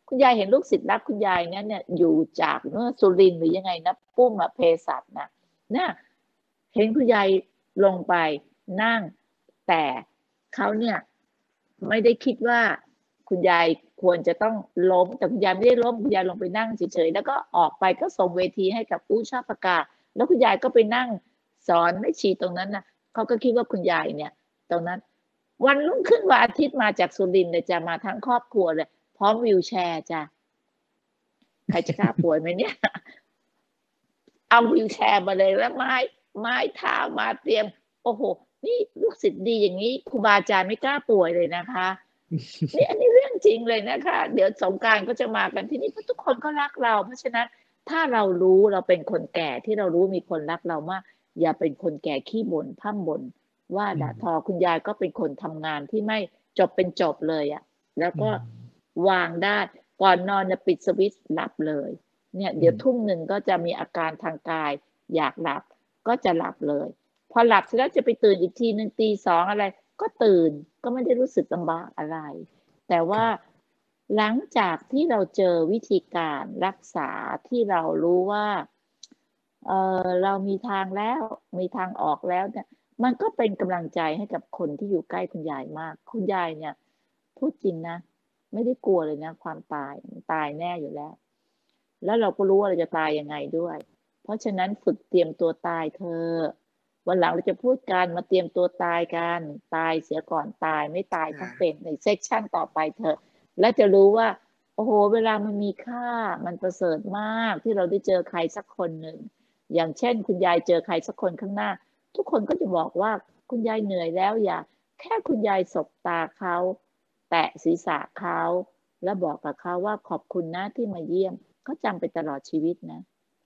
คุณยายเห็นลูกศิษย์รักคุณยายเนี่ยเนี่ยอยู่จากเมื่อสุรินทร์หรือยังไงนะปุ้มอะเภสัชนะเนี่ยเห็นคุณยายลงไปนั่งแต่เขาเนี่ยไม่ได้คิดว่าคุณยายควรจะต้องล้มแต่คุณยายไม่ได้ล้มคุณยายลงไปนั่งเฉยๆแล้วก็ออกไปก็ส่งเวทีให้กับผู้ชอบประกาศแล้วคุณยายก็ไปนั่งสอนแม่ชีตรงนั้นนะเขาก็คิดว่าคุณยายเนี่ยตรงนั้นวันรุ่งขึ้นวันอาทิตย์มาจากสุรินทร์เลยจะมาทั้งครอบครัวเลยพร้อมวีลแชร์จ้ะใครจะกล้าป่วยไหมเนี่ยเอาวีลแชร์มาเลยแล้วไม้ไม้เท้ามาเตรียมโอ้โหนี่ลูกศิษย์ดีอย่างนี้ครูบาอาจารย์ไม่กล้าป่วยเลยนะคะนี่อันนี้เรื่องจริงเลยนะคะเดี๋ยวสงกรานต์ก็จะมากันที่นี่เพราะทุกคนก็รักเราเพราะฉะนั้นถ้าเรารู้เราเป็นคนแก่ที่เรารู้มีคนรักเรามากอย่าเป็นคนแก่ขี้บ่นพร่ำบ่นว่าด่าทอคุณยายก็เป็นคนทำงานที่ไม่จบเป็นจบเลยอ่ะแล้วก็วางได้ก่อนนอนจะปิดสวิตช์หลับเลยเนี่ยเดี๋ยวทุ่มหนึ่งก็จะมีอาการทางกายอยากหลับก็จะหลับเลยพอหลับเสร็จแล้วจะไปตื่นอีกทีหนึ่งตีสองอะไรก็ตื่นก็ไม่ได้รู้สึกลำบากอะไรแต่ว่าหลังจากที่เราเจอวิธีการรักษาที่เรารู้ว่าเออเรามีทางแล้วมีทางออกแล้วเนี่ยมันก็เป็นกำลังใจให้กับคนที่อยู่ใกล้คุณยายมากคุณยายเนี่ยพูดจริงนะไม่ได้กลัวเลยนะความตายตายแน่อยู่แล้วแล้วเราก็รู้ว่าเราจะตายยังไงด้วยเพราะฉะนั้นฝึกเตรียมตัวตายเธอวันหลังเราจะพูดกันมาเตรียมตัวตายกันตายเสียก่อนตายไม่ตายทั้งเป็นในเซกชันต่อไปเธอและจะรู้ว่าโอ้โหเวลามันมีค่ามันประเสริฐมากที่เราได้เจอใครสักคนหนึ่งอย่างเช่นคุณยายเจอใครสักคนข้างหน้าทุกคนก็จะบอกว่าคุณยายเหนื่อยแล้วอย่าแค่คุณยายสบตาเขาแตะศีรษะเขาแล้วบอกกับเขาว่าขอบคุณนะที่มาเยี่ยมเขาจำไปตลอดชีวิตนะ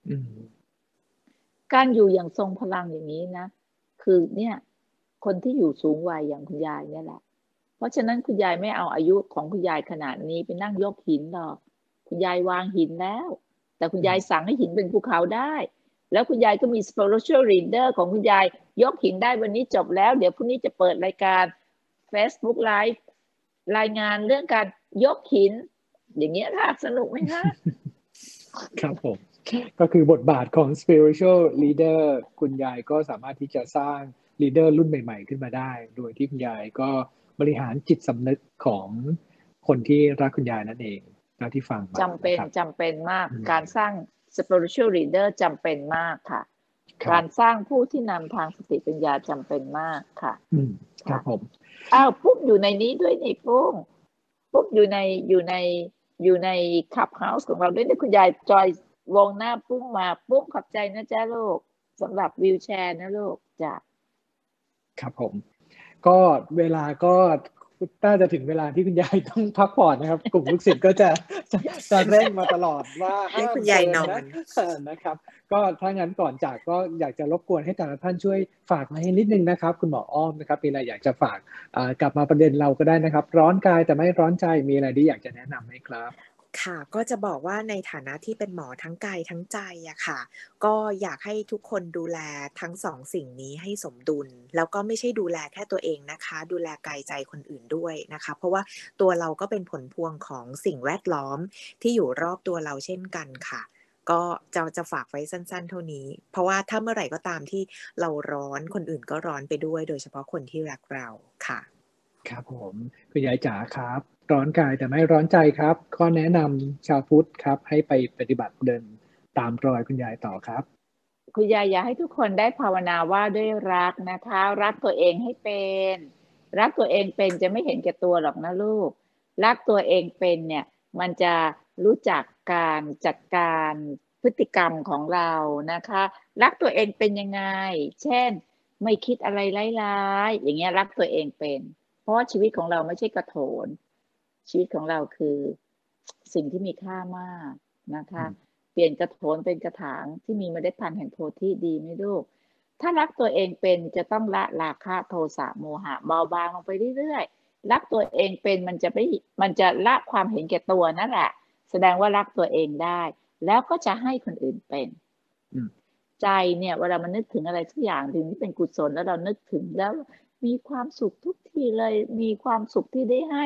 การอยู่อย่างทรงพลังอย่างนี้นะคือเนี่ยคนที่อยู่สูงวัยอย่างคุณยายเนี่ยแหละเพราะฉะนั้นคุณยายไม่เอาอายุของคุณยายขนาดนี้ไปนั่งยกหินหรอกคุณยายวางหินแล้วแต่คุณยายสั่งให้หินเป็นภูเขาได้แล้วคุณยายก็มี spiritual leader ของคุณยายยกหินได้วันนี้จบแล้วเดี๋ยวพรุ่งนี้จะเปิดรายการ Facebook Live รายงานเรื่องการยกหินอย่างเงี้ยค่ะสนุกไหมคะ
ครับผมก็คือบทบาทของ spiritual leader คุณยายก็สามารถที่จะสร้าง leader รุ่นใหม่ๆขึ้นมาได้โดยที่คุณยายก็บริหารจิตสำนึกของคนที่รักคุณยายนั่นเองนะที่ฟังมา
จำเป็นจำเป็นมากการสร้าง spiritual leader จำเป็นมากค่ะการสร้างผู้ที่นำทางสติปัญญาจำเป็นมากค่ะ
ครับผม
อ้าวปุ๊บอยู่ในนี้ด้วยนี่ปุ๊บปุ๊บอยู่ในอยู่ในอยู่ในคับเฮาส์ของเราด้วยนี่คุณยายจอยวงหน้าปุ๊บมาปุ๊บขอบใจนะจ๊ะลูกสำหรับวีลแชร์นะลูกจ้ะ
ครับผมก็เวลาก็น่าจะถึงเวลาที่คุณยายต้องพักผ่อนนะครับกลุ่มลูกศิษย์ก็จะจะจะเร่งมาตลอดว่า
ให้คุณยายนอน
นะครับก็ถ้างั้นก่อนจากก็อยากจะรบกวนให้แต่ละท่านช่วยฝากมาให้นิดนึงนะครับคุณหมออ้อมนะครับมีอะไรอยากจะฝากกลับมาประเด็นเราก็ได้นะครับร้อนกายแต่ไม่ร้อนใจมีอะไรที่อยากจะแนะนำไหมครับ
ค่ะก็จะบอกว่าในฐานะที่เป็นหมอทั้งกายทั้งใจอะค่ะก็อยากให้ทุกคนดูแลทั้งสองสิ่งนี้ให้สมดุลแล้วก็ไม่ใช่ดูแลแค่ตัวเองนะคะดูแลกายใจคนอื่นด้วยนะคะเพราะว่าตัวเราก็เป็นผลพวงของสิ่งแวดล้อมที่อยู่รอบตัวเราเช่นกันค่ะก็จะจะฝากไว้สั้นๆเท่านี้เพราะว่าถ้าเมื่อไหร่ก็ตามที่เราร้อนคนอื่นก็ร้อนไปด้วยโดยเฉพาะคนที่รักเราค่ะ
ครับผมคุณยายจ๋าครับร้อนกายแต่ไม่ร้อนใจครับข้อแนะนำชาวพุทธครับให้ไปปฏิบัติเดินตามรอยคุณยายต่อครับ
คุณยายอยากให้ทุกคนได้ภาวนาว่าด้วยรักนะคะรักตัวเองให้เป็นรักตัวเองเป็นจะไม่เห็นแก่ตัวหรอกนะลูกรักตัวเองเป็นเนี่ยมันจะรู้จักการจัดการพฤติกรรมของเรานะคะรักตัวเองเป็นยังไงเช่นไม่คิดอะไรร้ายๆอย่างเงี้ยรักตัวเองเป็นเพราะว่าชีวิตของเราไม่ใช่กระโถนชีวิตของเราคือสิ่งที่มีค่ามากนะคะเปลี่ยนกระโถนเป็นกระถางที่มีเมล็ดพันธุ์แห่งโพธิดีไหมลูกถ้ารักตัวเองเป็นจะต้องละราคะโทสะโมหะเบาบางลงไปเรื่อยๆรักตัวเองเป็นมันจะไม่มันจะละความเห็นแก่ตัวนั่นแหละแสดงว่ารักตัวเองได้แล้วก็จะให้คนอื่นเป็นใจเนี่ยเวลามันนึกถึงอะไรสักอย่างถึงที่เป็นกุศลแล้วเรานึกถึงแล้วมีความสุขทุกทีเลยมีความสุขที่ได้ให้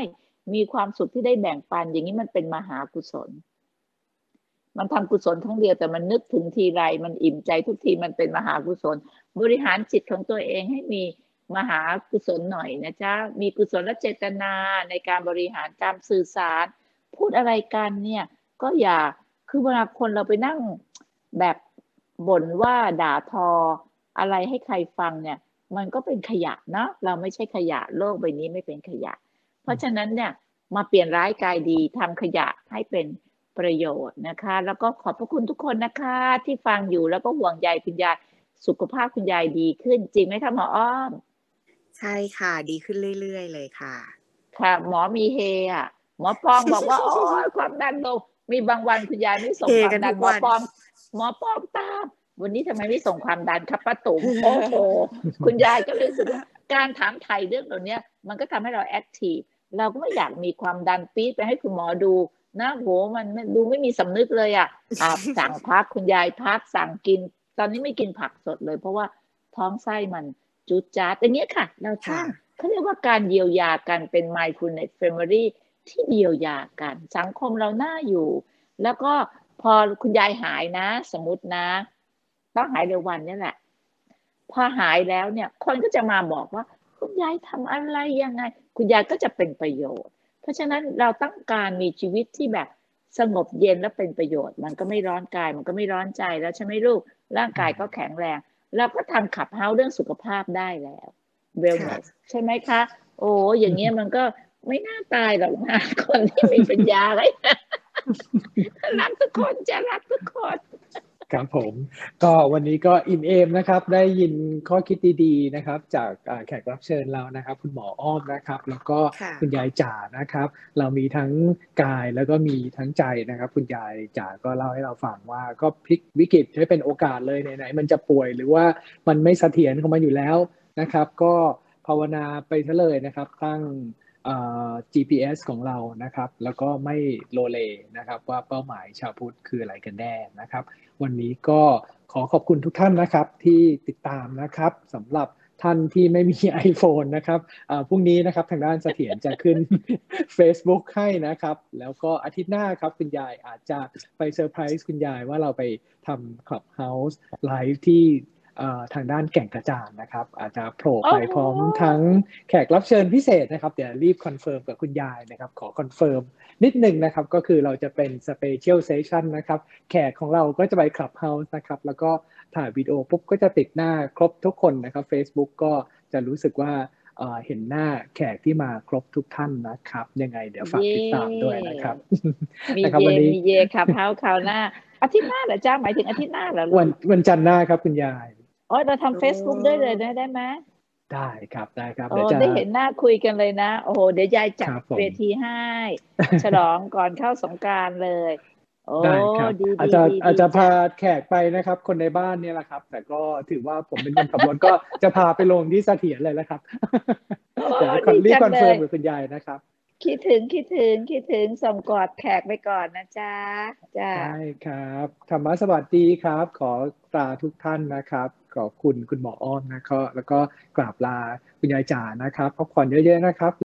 มีความสุขที่ได้แบ่งปันอย่างนี้มันเป็นมหากุศลมันทำกุศลทั้งเดียวแต่มันนึกถึงทีไรมันอิ่มใจทุกทีมันเป็นมหากุศลบริหารจิตของตัวเองให้มีมหากุศลหน่อยนะจ๊ะมีกุศลเจตนาในการบริหารการสื่อสารพูดอะไรกันเนี่ยก็อย่าคือเวลาคนเราไปนั่งแบบบ่นว่าด่าทออะไรให้ใครฟังเนี่ยมันก็เป็นขยะเนาะเราไม่ใช่ขยะโลกใบนี้ไม่เป็นขยะเพราะฉะนั้นเนี่ยมาเปลี่ยนร้ายกายดีทำขยะให้เป็นประโยชน์นะคะแล้วก็ขอบพระคุณทุกคนนะคะที่ฟังอยู่แล้วก็ห่วงใยคุณยายสุขภาพคุณยายดีขึ้นจริงไหมคะหมออ้อม
ใช่ค่ะดีขึ้นเรื่อยๆเลยค่ะ
ค่ะหมอมีเฮอ่ะหมอปองบอกว่าโอ้ยความดันลงมีบางวันคุณยายไม่ส่งความดันหมอปองหมอปองตามวันนี้ทำไมไม่ส่งความดันครับป้าตุ๋มโอ้โหคุณยายก็เลยรู้สึกว่าการถามไถ่เรื่องเหล่านี้มันก็ทำให้เราแอคทีฟเราก็ไม่อยากมีความดันปี๊ดไปให้คุณหมอดูนะโหมันดูไม่มีสำนึกเลยอ่ะอ่าสั่งพักคุณยายพักสั่งกินตอนนี้ไม่กินผักสดเลยเพราะว่าท้องไส้มันจุดจ้าอย่างเงี้ยค่ะเราสร้างเขาเรียกว่าการเยียวยากันเป็น mindfulness family ที่เยียวยากันสังคมเราน่าอยู่แล้วก็พอคุณยายหายนะสมมตินะต้องหายเร็ววันนี่แหละพอหายแล้วเนี่ยคนก็จะมาบอกว่าคุณยายทำอะไรยังไงคุณยายก็จะเป็นประโยชน์เพราะฉะนั้นเราต้องการมีชีวิตที่แบบสงบเย็นและเป็นประโยชน์มันก็ไม่ร้อนกายมันก็ไม่ร้อนใจแล้วใช่ไหมลูกร่างกายก็แข็งแรงเราก็ทำขับเฮ้าเรื่องสุขภาพได้แล้วเวลเนสใช่ไหมคะโอ้อย่างเงี้ยมันก็ไม่น่าตายหรอกนะคนที่มีปัญญาเลยรักทุกคนจะรักทุกคน
ครับผมก็วันนี้ก็อิ่มเอมนะครับได้ยินข้อคิดดีๆนะครับจากแขกรับเชิญเรานะครับคุณหมออ้อมนะครับแล้วก็คุณยายจ๋านะครับเรามีทั้งกายแล้วก็มีทั้งใจนะครับคุณยายจ๋าก็เล่าให้เราฟังว่าก็พลิกวิกฤตให้เป็นโอกาสเลยไหนๆมันจะป่วยหรือว่ามันไม่เสถียรของมันอยู่แล้วนะครับก็ภาวนาไปซะเลยนะครับตั้งจี พี เอส ของเรานะครับแล้วก็ไม่โลเลนะครับว่าเป้าหมายชาวพุทธคืออะไรกันแน่นะครับวันนี้ก็ขอขอบคุณทุกท่านนะครับที่ติดตามนะครับสำหรับท่านที่ไม่มี iPhone นะครับพรุ่งนี้นะครับทางด้านเสถียรจะขึ้น Facebook ให้นะครับแล้วก็อาทิตย์หน้าครับคุณยายอาจจะไปเซอร์ไพรส์คุณยายว่าเราไปทำ Clubhouse Live ที่ทางด้านแก่งกระจานนะครับอาจจะโผล่ไปพร้อมทั้งแขกรับเชิญพิเศษนะครับเดี๋ยวรีบคอนเฟิร์มกับคุณยายนะครับขอคอนเฟิร์มนิดนึงนะครับก็คือเราจะเป็นสเปเชียลเซสชั่นนะครับแขกของเราก็จะไป Clubhouse นะครับแล้วก็ถ่ายวิดีโอปุ๊บก็จะติดหน้าครบทุกคนนะครับ Facebook ก็จะรู้สึกว่าเห็นหน้าแขกที่มาครบทุกท่านนะครับยังไงเดี๋ยวฝากติดตามด้วยนะครับ
มีเยมีเยครับเฮาคราวหน้าอาทิตย์หน้าเหรอจ้าหมายถึงอาทิตย์หน้าเหรอ
วันวันจันทร์หน้าครับคุณยาย
อ๋อเราทำ Facebook ได้เลยได้ไหม
ได้ครับได้ครับ
โอ้ได้เห็นหน้าคุยกันเลยนะโอ้โหเดี๋ยวยายจัดเวทีให้ฉลองก่อนเข้าสงกรานต์เลยโอ้
ดีอาจจะอาจจะพาแขกไปนะครับคนในบ้านเนี่ยแหละครับแต่ก็ถือว่าผมเป็นคนขับรถก็จะพาไปลงที่เสถียรเลยแล้วครับเดี๋ยวรีบคอนเฟิร์มกับคุณยายนะครับ
คิดถึงคิดถึงคิดถึงส่งกอดแขกไปก่อนนะจ๊ะจ้า
ใช่ครับธรรมะสวัสดีครับขอลาทุกท่านนะครับขอบคุณคุณหมออ้อมนะครับแล้วก็กราบลาคุณยายจ๋านะครับพักผ่อนเยอะๆนะครับ